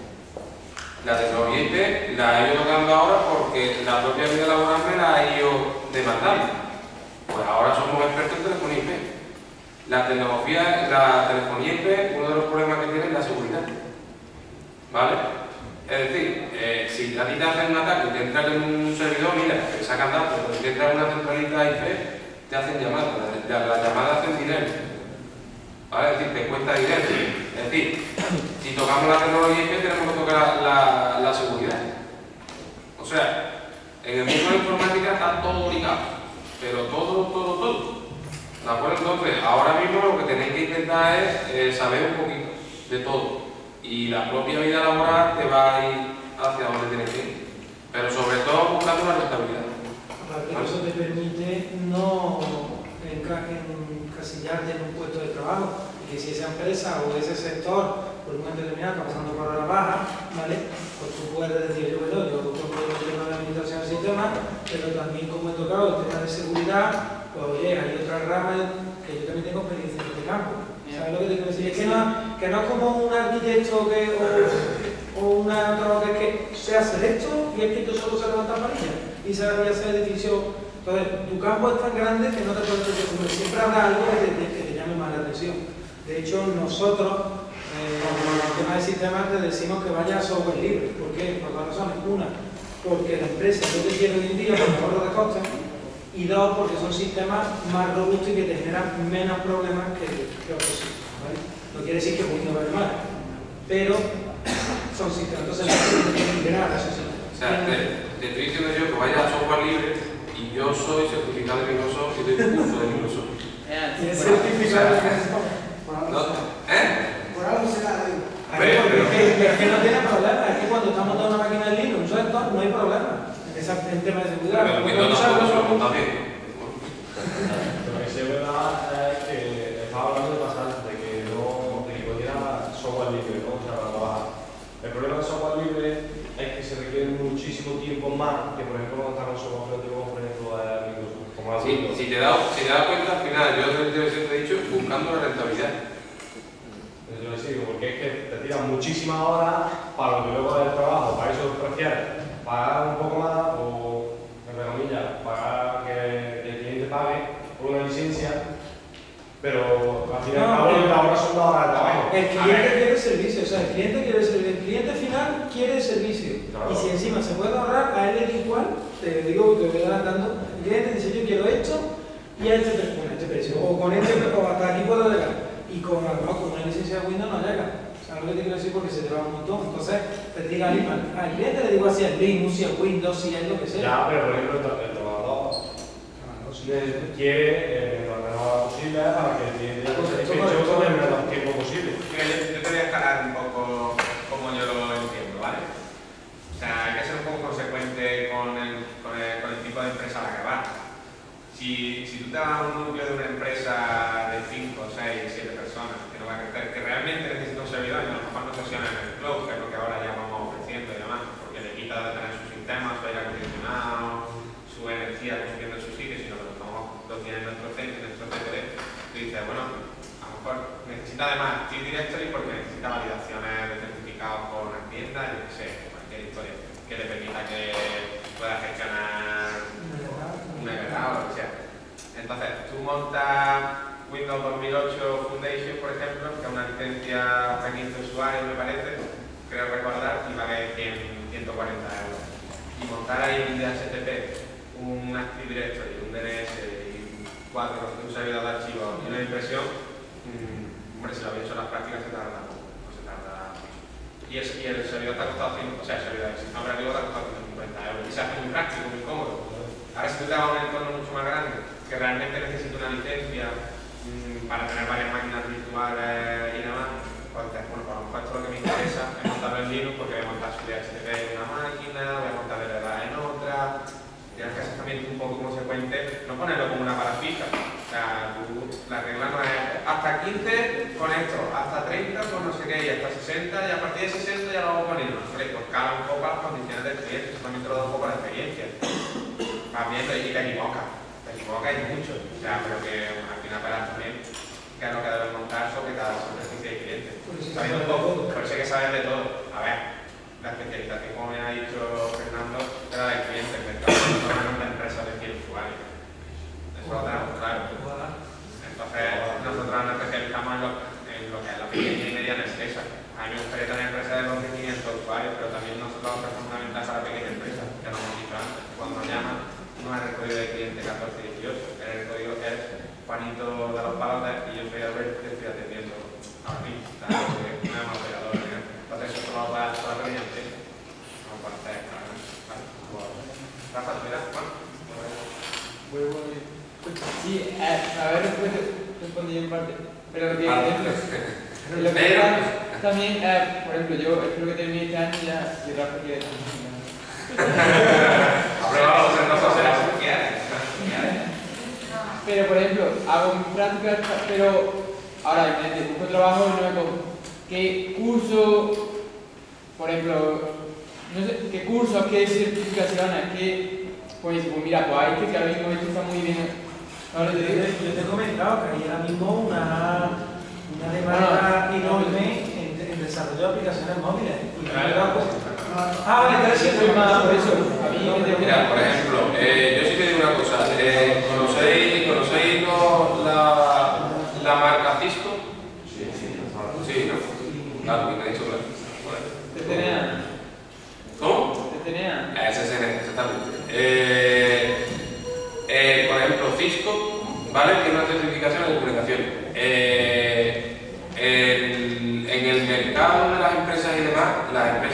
La tecnología I P la he ido tocando ahora porque la propia vida laboral me la ha ido demandando. Pues ahora somos expertos en telefonía I P. La tecnología, la telefonía I P, uno de los problemas que tiene es la seguridad, ¿vale? Es decir, eh, si a ti te hacen un ataque y te entran en un servidor, mira, te sacan datos, pero si te entran en una centralita I P, te hacen llamadas, las la llamadas hacen dinero, ¿vale? Es decir, te cuesta dinero. Es decir, si tocamos la tecnología I P, tenemos que tocar la, la, la seguridad. O sea, en el mundo de la informática está todo ligado, pero todo, todo, todo. ¿De acuerdo? Entonces, ahora mismo lo que tenéis que intentar es eh, saber un poquito de todo. Y la propia vida laboral te va a ir hacia donde tienes que ir. Pero sobre todo buscando una rentabilidad. Aparte que eso te permite no enca- encasillarte en un puesto de trabajo. Y que si esa empresa o ese sector, por un momento determinado, está pasando por la baja, ¿vale? Pues tú puedes decir, yo, yo, yo tengo el tema de administración del sistema, pero también como he tocado el tema de seguridad, pues oye, hay otras ramas que yo también tengo experiencia en este campo. ¿Sabes lo que te quiero decir? Es que no, que no es como un arquitecto que, o, o una otra que, que se hace esto y el arquitecto solo se levanta varillas y se hace edificio. Entonces, tu campo es tan grande que no te puedes decir, siempre habrá algo que te, que te llame más la atención. De hecho, nosotros, eh, con el tema de sistemas, te decimos que vaya a software libre. ¿Por qué? Por dos razones. Una, porque la empresa no te quiere hoy en día por el ahorro de costes. Y dos, porque son sistemas más robustos y que te generan menos problemas que, que otros sistemas, ¿vale? No quiere decir que Windows vaya mal, pero son sistemas. Entonces, la gente tiene que integrar esos sistemas. O sea, te, te estoy diciendo yo que vaya a software libre y yo soy certificado de Microsoft y doy curso de Microsoft. ¿Tienes certificado de Microsoft? ¿No? ¿Eh? Por algo será, digo. Pero, pero, es que, es que no tiene problema, es que cuando estamos montando una máquina en Linux, no hay problema. Esa, el tema de seguridad. Pero Windows no puede ser montado bien. Lo que sí es verdad es que estaba hablando de pasar, de que no, de que pudiera software libre, ¿no? O sea, para trabajar. El problema del software libre es que se requiere muchísimo tiempo más que, por ejemplo, cuando estamos en software operativo, por ejemplo, de Microsoft. Como Sí, si te das si te das cuenta, al final, yo desde te he dicho, buscando la rentabilidad. Yo les digo, porque es que te tiran muchísimas horas para lo que luego del trabajo, para eso prefieres pagar un poco más o, entre comillas, pagar que el cliente pague por una licencia, pero al final No, no, pero- las horas son dos horas de trabajo. El cliente quiere el servicio, o sea, el cliente quiere el servicio, el cliente final quiere el servicio. Claro. Y si encima se puede ahorrar, a él le da igual, te digo, te voy adelantando, el cliente dice yo quiero esto y a este precio, con este precio, o con este, o hasta aquí puedo llegar. Y con, no, con una licencia de Windows no llega. O sea, lo que te quiero decir porque se te va un montón. Entonces, te diga al, al cliente le digo así al Linux, si al Windows, si es lo que sea. Ya, pero por ejemplo, el tra- el trabajador le quiere eh, lo menor posible para que el cliente esté satisfecho con el menor tiempo posible. Mira, yo, yo te voy a escalar un poco como yo lo entiendo, ¿vale? O sea, hay que ser un poco consecuente con el, con el, con el tipo de empresa a la que vas. Si, si tú te vas a un núcleo de una empresa de cinco, seis, siete personas que, no va a crecer, que realmente necesita un servidor y a lo mejor no funciona en el cloud, que es lo que ahora ya vamos ofreciendo y demás, porque le quita de tener su sistema, su aire acondicionado, su energía consumiendo en su sitio, sino que lo, estamos, lo tiene en nuestro centro, en nuestro C P D. Tú dices, bueno, a lo mejor necesita además Active Directory porque necesita validaciones de certificados por una tienda, yo qué sé, cualquier historia que le permita que pueda gestionar un E P K o lo que sea. Entonces, tú montas Windows dos mil ocho Foundation, por ejemplo, que es una licencia para quince usuarios, me parece, creo recordar, y vale ciento cuarenta euros. Y montar ahí un D H C P, un Active Directory, un D N S y cuatro, un servidor de archivos y una impresión, mmm, hombre, si lo había hecho en las prácticas se tarda poco, no se tarda mucho. Y el, y el servidor te ha costado, o sea, el servidor del sistema operativo te ha costado ciento cincuenta euros. Y se hace muy práctico, muy cómodo. Ahora, si tú te vas a un entorno mucho más grande, que realmente necesita una licencia mmm, para tener varias máquinas virtuales y demás, pues bueno, por lo mejor esto es lo que me interesa es montarlo en Linux porque voy a montar su D H C P en una máquina, voy a montar D L D en otra. Tienes que ser también un poco consecuente, no ponerlo como una parafija. O sea, tú, la regla no es hasta quince con esto, hasta treinta con no sé qué, y hasta sesenta, y a partir de sesenta ya lo hago con Linux. Pues cala un poco las condiciones del cliente, eso también te lo da un poco la experiencia. Vas viendo y te equivocas, te equivocas y mucho. O sea, pero que al final verás también qué es lo que debes montar sobre cada superficie de cliente. Sabiendo un poco, por eso hay que saber de todo. A ver, la especialización, como me ha dicho Fernando, era del cliente, el mercado no es una empresa de cien usuarios. Eso lo tenemos claro. Entonces, nosotros nos especializamos en lo, en lo que es la pequeña y mediana empresa. A mí me gustaría tener empresas de dos mil quinientos usuarios, pero también nosotros ofrecemos una ventaja a la pequeña empresa, que nos hemos dicho antes. Cuando nos llaman, no es el código de cliente catorce dieciocho, el código es Juanito de los Palotes y yo soy Albert que estoy atendiendo ahora mismo. O sea, que no es un operador, ¿no? Entonces, eso solo va a dar la pequeña empresa. No puede ser, claro. Rafa, ¿tú miras? Juan? Muy bueno. Sí, eh, a ver, después respondí en parte. Pero que, Ah, ejemplo, lo que pero- era también, eh, por ejemplo, yo espero que termine este año ya, y Rafa quiere. Aprueba los centros sociales si quieres. Pero, por ejemplo, hago mis prácticas, pero ahora, imagínate, busco trabajo y no me cojo. ¿Qué curso, por ejemplo, no sé, qué cursos, qué certificaciones, qué, pues, pues mira, pues hay que ahora mismo esto está muy bien. Ahora te digo. Yo te he comentado que hay ahora mismo una, una demanda enorme en, en desarrollo de aplicaciones móviles. Y Claro. Ah, vale, entonces sí, Soy más por eso. A mí me tengo que- Mira, por ejemplo, eh, yo sí te digo una cosa. Eh, ¿Conocéis, conocéis no, la, la marca Cisco? Sí, sí. Sí, ¿no? Claro, me ha dicho claro. Te tenía. ¿Cómo? Te tenía. Eh, S S N, exactamente. Eh, eh, por ejemplo, Cisco, ¿vale? Tiene una certificación de comunicación. Eh, el- en el mercado de las empresas y demás, las empresas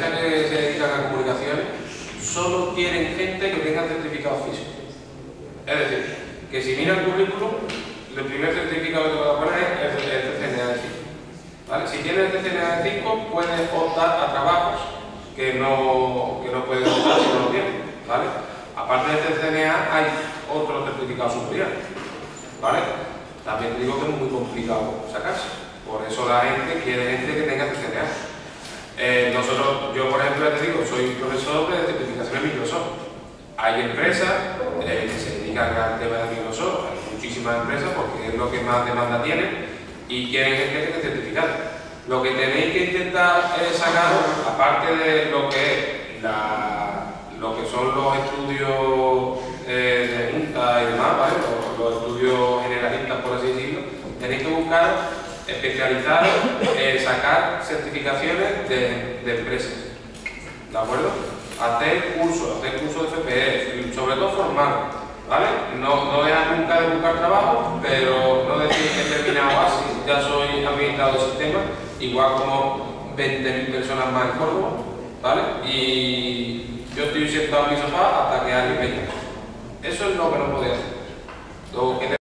certificado físico. Es decir, que si mira el currículum, el primer certificado que te voy a poner es el C C N A de cinco. ¿Vale? Si tienes el C C N A de cinco, puedes optar a trabajos que no, que no puedes optar si no lo tienes. ¿Vale? Aparte del C C N A, hay otros certificados superiores. ¿Vale? También te digo que es muy complicado sacarse. Por eso la gente quiere gente que tenga C C N A. Eh, nosotros, yo por ejemplo, te digo, soy profesor de certificación de Microsoft. Hay empresas eh, que se dedican al tema de Microsoft, hay muchísimas empresas porque es lo que más demanda tienen y quieren gente que esté certificada. Lo que tenéis que intentar eh, sacar, aparte de lo que es la, lo que son los estudios eh, de junta y demás, ¿vale? los, los estudios generalistas, por así decirlo, tenéis que buscar especializar, eh, sacar certificaciones de, de empresas, ¿de acuerdo? Hacer cursos, hacer cursos de F P E, sobre todo formar, ¿vale? No, no dejar nunca de buscar trabajo, pero no decir que he terminado así, ya soy administrador de sistemas, igual como veinte mil personas más en Córdoba, ¿vale? Y yo estoy sentado en mi sofá hasta que alguien me llame. Eso es lo que no podía hacer.